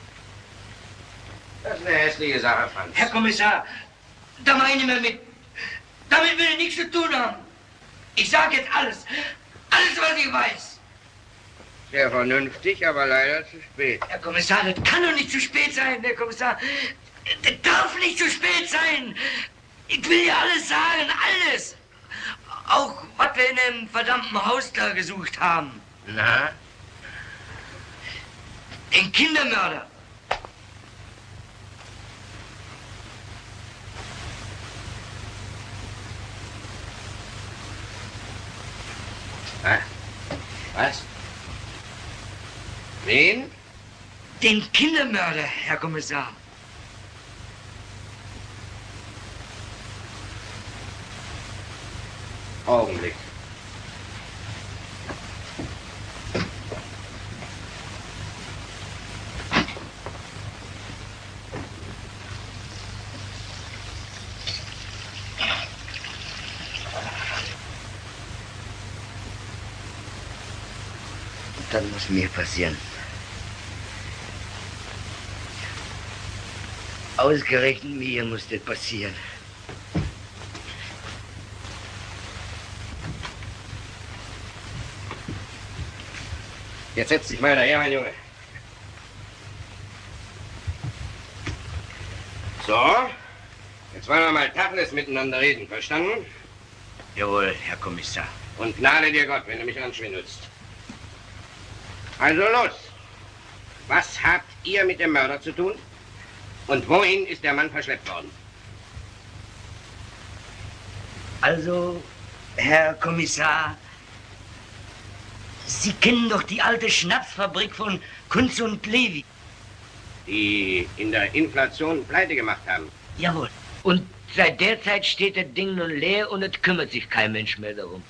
[SPEAKER 13] Das ist eine hässliche Sache, Franz.
[SPEAKER 9] Herr Kommissar, da meine wir mit. Damit will ich nichts zu tun haben. Ich sage jetzt alles. Alles, was ich weiß.
[SPEAKER 13] Sehr vernünftig, aber leider zu spät.
[SPEAKER 9] Herr Kommissar, das kann doch nicht zu spät sein, Herr Kommissar. Das darf nicht zu spät sein. Ich will ja alles sagen, alles. Auch, was wir in dem verdammten Haus da gesucht haben.
[SPEAKER 13] Na?
[SPEAKER 9] Den Kindermörder.
[SPEAKER 13] Was? Wen?
[SPEAKER 9] Den Kindermörder, Herr Kommissar.
[SPEAKER 13] Augenblick.
[SPEAKER 17] Dann muss mir passieren. Ausgerechnet mir muss das passieren.
[SPEAKER 13] Jetzt setz dich mal daher, mein Junge. So, jetzt wollen wir mal Tacheles miteinander reden, verstanden?
[SPEAKER 17] Jawohl, Herr Kommissar.
[SPEAKER 13] Und gnade dir Gott, wenn du mich anschwindelst. Also los. Was habt ihr mit dem Mörder zu tun? Und wohin ist der Mann verschleppt worden?
[SPEAKER 17] Also, Herr Kommissar, Sie kennen doch die alte Schnapsfabrik von Kunz und Levi.
[SPEAKER 13] Die in der Inflation pleite gemacht haben.
[SPEAKER 17] Jawohl. Und seit der Zeit steht das Ding nun leer und es kümmert sich kein Mensch mehr darum.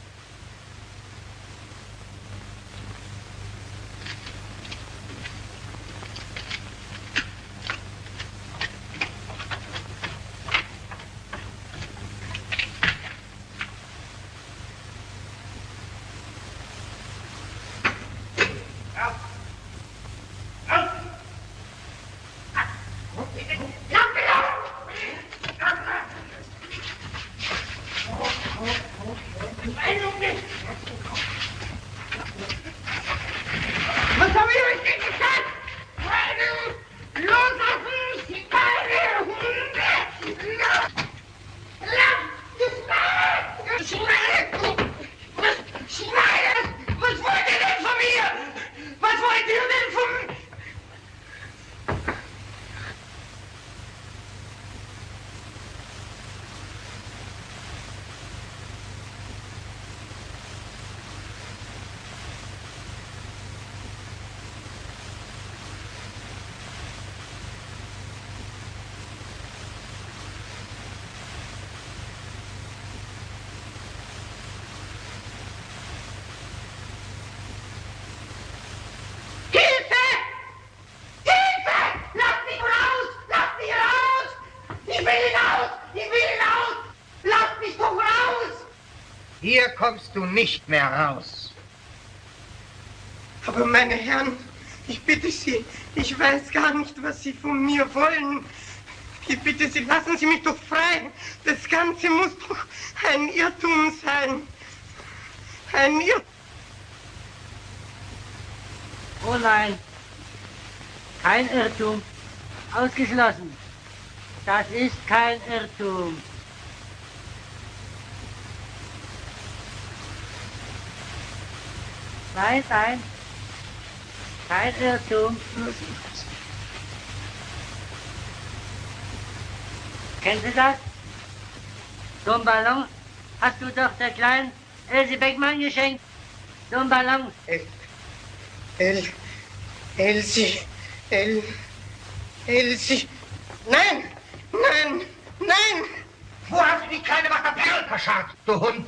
[SPEAKER 6] Was haben wir euch denn gesagt? Loslassen! Keine Hunde! Schweine! Was wollt ihr denn von mir? Was wollt ihr denn von mir?
[SPEAKER 5] Hier kommst du nicht mehr raus.
[SPEAKER 6] Aber meine Herren, ich bitte Sie, ich weiß gar nicht, was Sie von mir wollen. Ich bitte Sie, lassen Sie mich doch frei. Das Ganze muss doch ein Irrtum sein. Ein Irrtum.
[SPEAKER 2] Oh nein, kein Irrtum. Ausgeschlossen. Das ist kein Irrtum. Nein, nein, kein Irrtum. Kennen Sie das? So einen Ballon hast du doch der kleinen Elsie Beckmann geschenkt. So einen Ballon.
[SPEAKER 6] Elsie. Nein!
[SPEAKER 5] Wo hast du die kleine Wache Perl verscharrt, du Hund?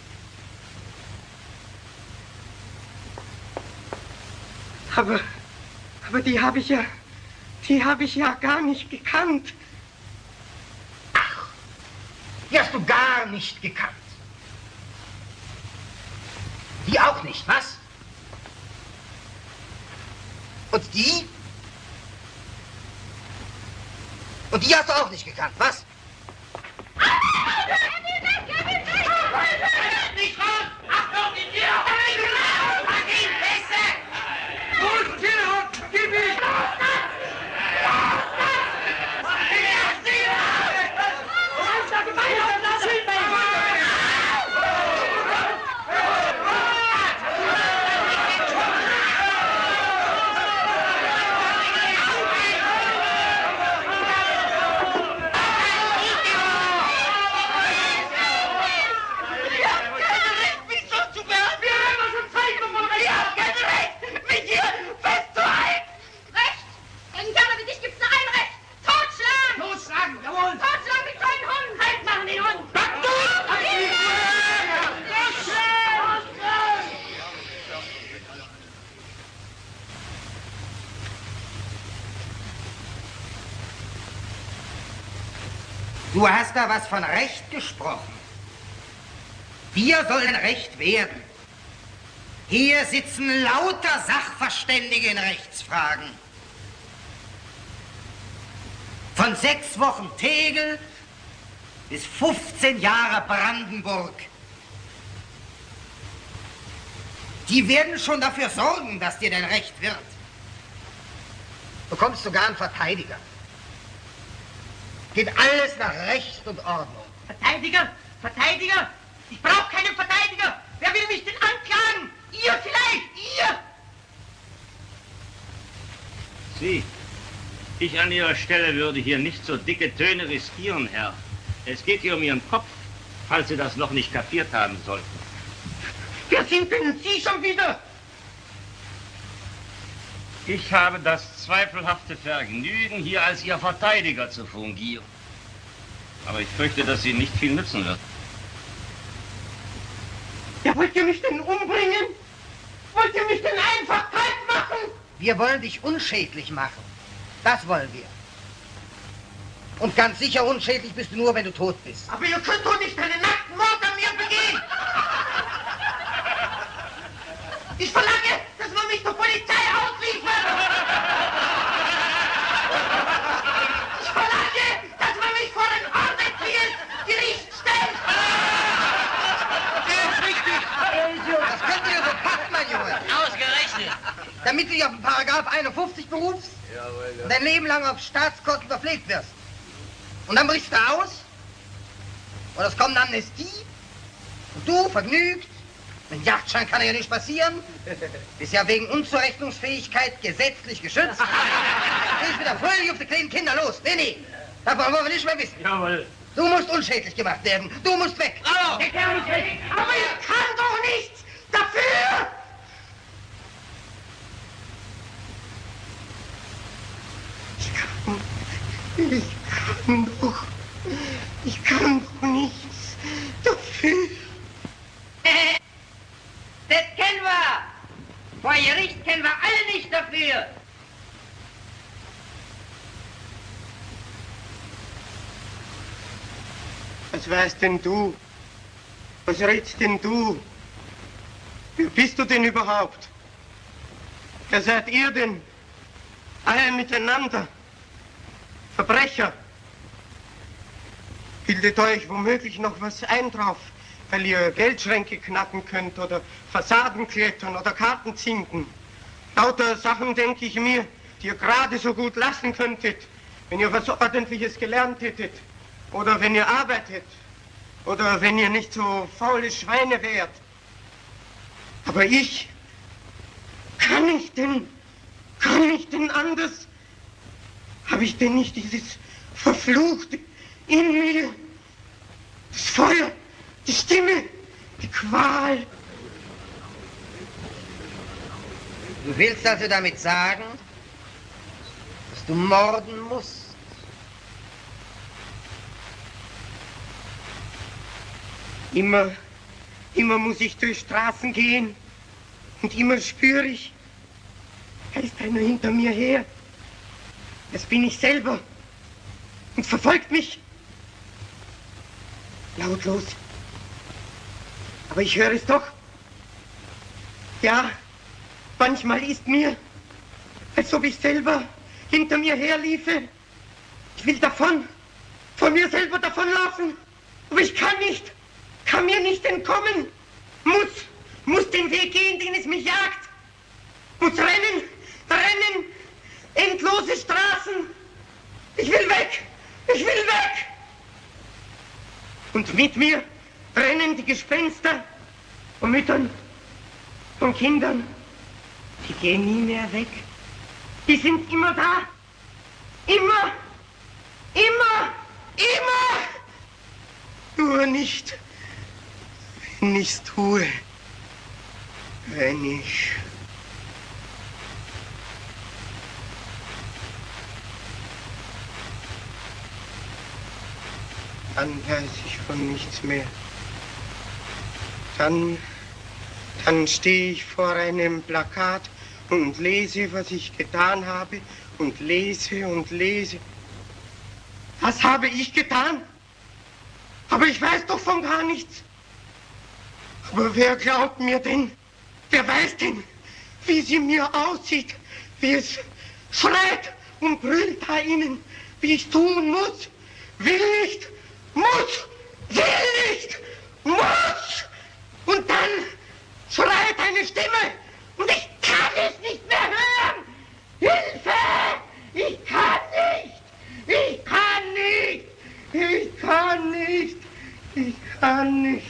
[SPEAKER 6] Aber die habe ich ja gar nicht gekannt.
[SPEAKER 5] Ach, die hast du gar nicht gekannt. Die auch nicht, was? Und die? Und die hast du auch nicht gekannt, was?
[SPEAKER 6] Nicht raus! Achtung, die Tür! Mach ihn feste! Los, Tierhund! Gib ihn! Los,
[SPEAKER 5] Du hast da was von Recht gesprochen. Dir soll ein Recht werden. Hier sitzen lauter Sachverständige in Rechtsfragen. Von 6 Wochen Tegel bis 15 Jahre Brandenburg. Die werden schon dafür sorgen, dass dir dein Recht wird. Du bekommst sogar einen Verteidiger. Geht alles nach Recht und Ordnung.
[SPEAKER 6] Verteidiger? Verteidiger? Ich brauche keinen Verteidiger. Wer will mich denn anklagen? Ihr vielleicht, ihr!
[SPEAKER 8] Sie, ich an Ihrer Stelle würde hier nicht so dicke Töne riskieren, Herr. Es geht hier um Ihren Kopf, falls Sie das noch nicht kapiert haben sollten.
[SPEAKER 6] Wer sind denn Sie schon wieder?
[SPEAKER 8] Ich habe das zweifelhafte Vergnügen, hier als Ihr Verteidiger zu fungieren. Aber ich fürchte, dass Sie nicht viel nützen wird.
[SPEAKER 6] Ja, wollt ihr mich denn umbringen? Wollt ihr mich denn einfach kalt machen?
[SPEAKER 5] Wir wollen dich unschädlich machen. Das wollen wir. Und ganz sicher unschädlich bist du nur, wenn du tot bist.
[SPEAKER 6] Aber ihr könnt doch nicht einen nackten Mord an mir begehen! Ich verlange, dass man mich zur Polizei ausliefert! Ich verlange, dass man mich vor ein ordentliches Gericht stellt!
[SPEAKER 5] Das ist richtig! Das könnt ihr so packen, mein Junge!
[SPEAKER 17] Ausgerechnet!
[SPEAKER 5] Damit du dich auf den Paragraph 51 berufst und dein Leben lang auf Staatskosten verpflegt wirst. Und dann brichst du aus und es kommt eine Amnestie und du, vergnügt, mit Jagdschein kann ja nicht passieren, bist ja wegen Unzurechnungsfähigkeit gesetzlich geschützt. Gehst wieder fröhlich auf die kleinen Kinder los. Nee, davon wollen wir nicht mehr wissen.
[SPEAKER 8] Jawohl.
[SPEAKER 5] Du musst unschädlich gemacht werden. Du musst weg.
[SPEAKER 6] Hallo. Der Kerl muss weg. Aber ich kann doch nichts dafür! Ich kann doch nichts dafür.
[SPEAKER 11] Das kennen wir. Vor Gericht kennen wir alle nicht dafür.
[SPEAKER 6] Was weißt denn du? Was redst denn du? Wer bist du denn überhaupt? Wer seid ihr denn? Alle miteinander. Verbrecher. Bildet euch womöglich noch was ein drauf, weil ihr Geldschränke knacken könnt oder Fassaden klettern oder Karten zinken. Lauter Sachen, denke ich mir, die ihr gerade so gut lassen könntet, wenn ihr was Ordentliches gelernt hättet. Oder wenn ihr arbeitet. Oder wenn ihr nicht so faule Schweine wärt. Aber ich, kann ich denn anders? Habe ich denn nicht dieses Verfluchte in mir? Das Feuer, die Stimme, die Qual.
[SPEAKER 5] Du willst also damit sagen, dass du morden musst?
[SPEAKER 6] Immer muss ich durch Straßen gehen und immer spüre ich, da ist einer hinter mir her. Das bin ich selber und verfolgt mich. Lautlos. Aber ich höre es doch. Ja, manchmal ist mir, als ob ich selber hinter mir herliefe. Ich will von mir selber davonlaufen, aber ich kann nicht. Kann mir nicht entkommen, muss den Weg gehen, den es mich jagt, muss rennen, endlose Straßen, ich will weg, und mit mir rennen die Gespenster von Müttern, von Kindern, die gehen nie mehr weg, die sind immer da, immer, nur nicht, wenn ich's tue, wenn ich... Dann weiß ich von nichts mehr. Dann stehe ich vor einem Plakat und lese, was ich getan habe und lese. Was habe ich getan? Aber ich weiß doch von gar nichts. Aber wer glaubt mir denn? Wer weiß denn, wie sie mir aussieht? Wie es schreit und brüllt da innen? Wie ich tun muss? Will nicht, muss, will nicht, muss! Und dann schreit eine Stimme und ich kann es nicht mehr hören! Hilfe! Ich kann nicht! Ich kann nicht! Ich kann nicht! Ich kann nicht!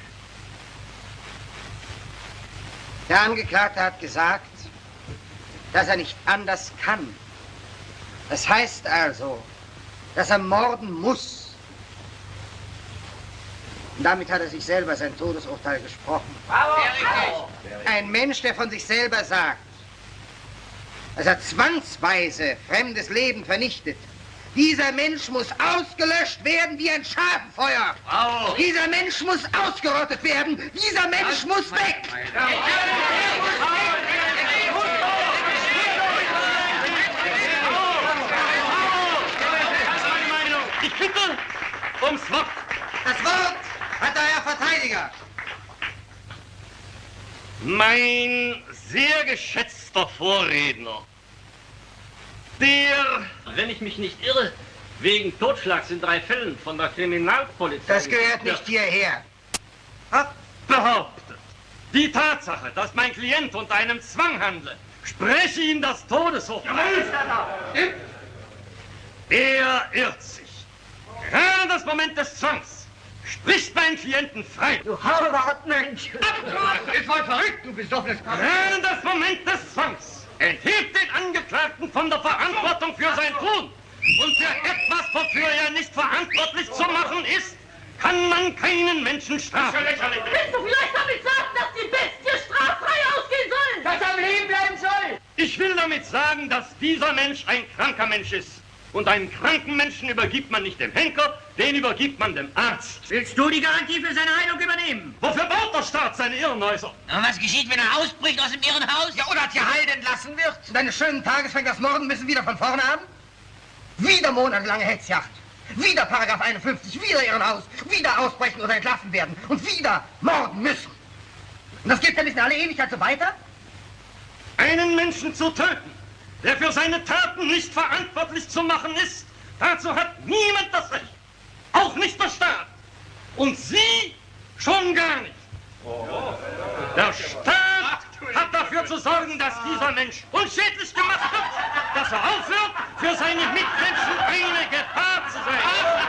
[SPEAKER 5] Der Angeklagte hat gesagt, dass er nicht anders kann. Das heißt also, dass er morden muss. Und damit hat er sich selber sein Todesurteil gesprochen. Ein Mensch, der von sich selber sagt, dass er zwangsweise fremdes Leben vernichtet. Dieser Mensch muss ausgelöscht werden wie ein Schafenfeuer. Dieser Mensch muss ausgerottet werden. Dieser Mensch muss weg.
[SPEAKER 1] Ich bitte ums Wort.
[SPEAKER 5] Das Wort hat der Herr Verteidiger.
[SPEAKER 1] Mein sehr geschätzter Vorredner, der, wenn ich mich nicht irre, wegen Totschlags in 3 Fällen von der Kriminalpolizei...
[SPEAKER 5] Das gehört nicht hierher.
[SPEAKER 1] ...hat behauptet, die Tatsache, dass mein Klient unter einem Zwang handle, spreche ihm das Todesurteil. Er irrt sich. Gerade das Moment des Zwangs spricht meinen Klienten frei.
[SPEAKER 5] Du Hauertmensch!
[SPEAKER 1] Ist voll verrückt, du besoffenes Kopf. Gerade das Moment des Zwangs enthebt den Angeklagten von der Verantwortung für sein Tun. Und für etwas, wofür er nicht verantwortlich zu machen ist, kann man keinen Menschen strafen.
[SPEAKER 4] Willst du vielleicht damit sagen, dass die Bestie straffrei ausgehen soll? Dass er am Leben bleiben soll?
[SPEAKER 1] Ich will damit sagen, dass dieser Mensch ein kranker Mensch ist. Und einen kranken Menschen übergibt man nicht dem Henker, den übergibt man dem Arzt.
[SPEAKER 16] Willst du die Garantie für seine Heilung übernehmen?
[SPEAKER 1] Wofür baut der Staat seine Irrenhäuser?
[SPEAKER 16] Und was geschieht, wenn er ausbricht aus dem Irrenhaus?
[SPEAKER 5] Ja, oder geheilt entlassen wird? Zu deines schönen Tages fängt das Morden müssen wieder von vorne an? Wieder monatelange Hetzjagd. Wieder Paragraph 51, wieder Irrenhaus. Wieder ausbrechen oder entlassen werden. Und wieder morden müssen. Und das geht ja nicht in alle Ewigkeit so weiter?
[SPEAKER 1] Einen Menschen zu töten, der für seine Taten nicht verantwortlich zu machen ist, dazu hat niemand das Recht. Auch nicht der Staat. Und Sie schon gar nicht. Der Staat hat dafür zu sorgen, dass dieser Mensch unschädlich gemacht wird, dass er aufhört, für seine Mitmenschen eine Gefahr zu sein.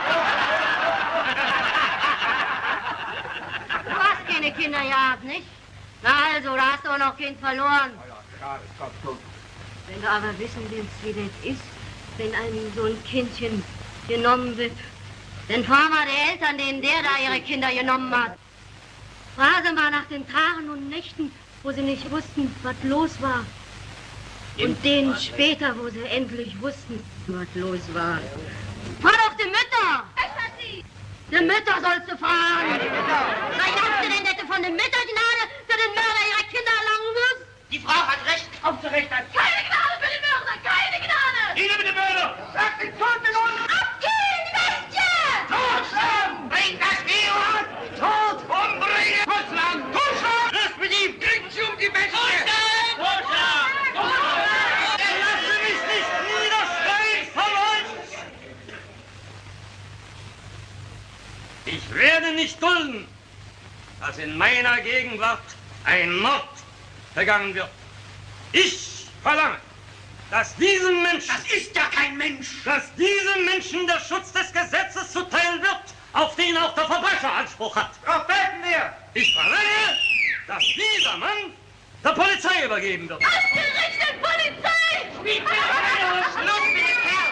[SPEAKER 15] Du hast keine Kinder gehabt, nicht? Na also, da hast du auch noch Kind verloren. Wenn du aber wissen willst, wie das ist, wenn einem so ein Kindchen genommen wird, dann fahr mal die Eltern, denen der da ihre Kinder genommen hat. Frage mal nach den Tagen und Nächten, wo sie nicht wussten, was los war. Und denen später, wo sie endlich wussten, was los war. Fahr doch die Mütter! Die Mütter sollst du fragen! Was hast du denn, dass du von den Müttern Gnade für den Mörder ihrer Kinder erlangen wirst?
[SPEAKER 16] Die Frau hat Recht, aufzurichten.
[SPEAKER 4] Keine Gnade für die Mörder! Keine Gnade!
[SPEAKER 1] Nieder mit dem Mörder!
[SPEAKER 4] Sag den Tod mit uns! Abgehen, die Bestie!
[SPEAKER 16] Totschlagen! Bring das Virus! Tod! Umbringen! Totschlagen! Totschlagen!
[SPEAKER 1] Schluss mit ihm!
[SPEAKER 16] Bringt sie um die Bestie!
[SPEAKER 1] Totschlagen! Lasse mich nicht niederschreien von euch! Ich werde nicht dulden, dass in meiner Gegenwart ein Mord begangen wird. Ich verlange, dass diesem Menschen...
[SPEAKER 16] Das ist ja kein Mensch!
[SPEAKER 1] Dass diesem Menschen der Schutz des Gesetzes zuteil wird, auf den auch der Verbrecher Anspruch hat.
[SPEAKER 5] Darauf beten wir!
[SPEAKER 1] Ich verlange, dass dieser Mann der Polizei übergeben wird.
[SPEAKER 4] Ausgerichtet Polizei!
[SPEAKER 16] Bitte, Schluss mit dem Kerl!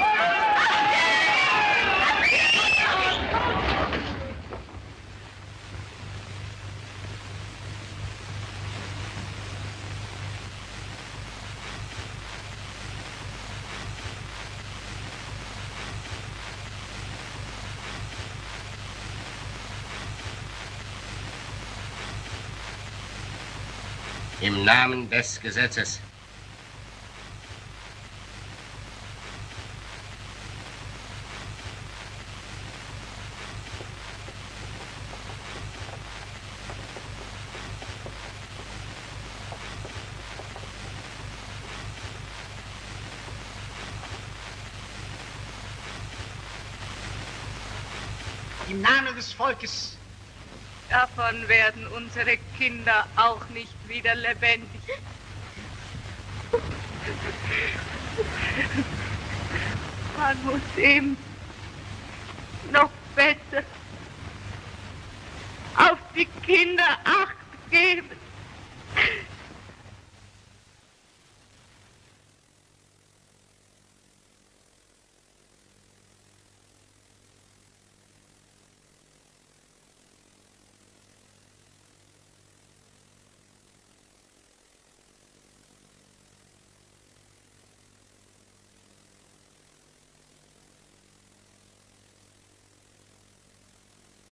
[SPEAKER 13] Im Namen des Gesetzes.
[SPEAKER 20] im Namen des Volkes.
[SPEAKER 22] Davon werden unsere Kinder auch nicht wieder lebendig. Man muss eben noch besser auf die Kinder Acht geben.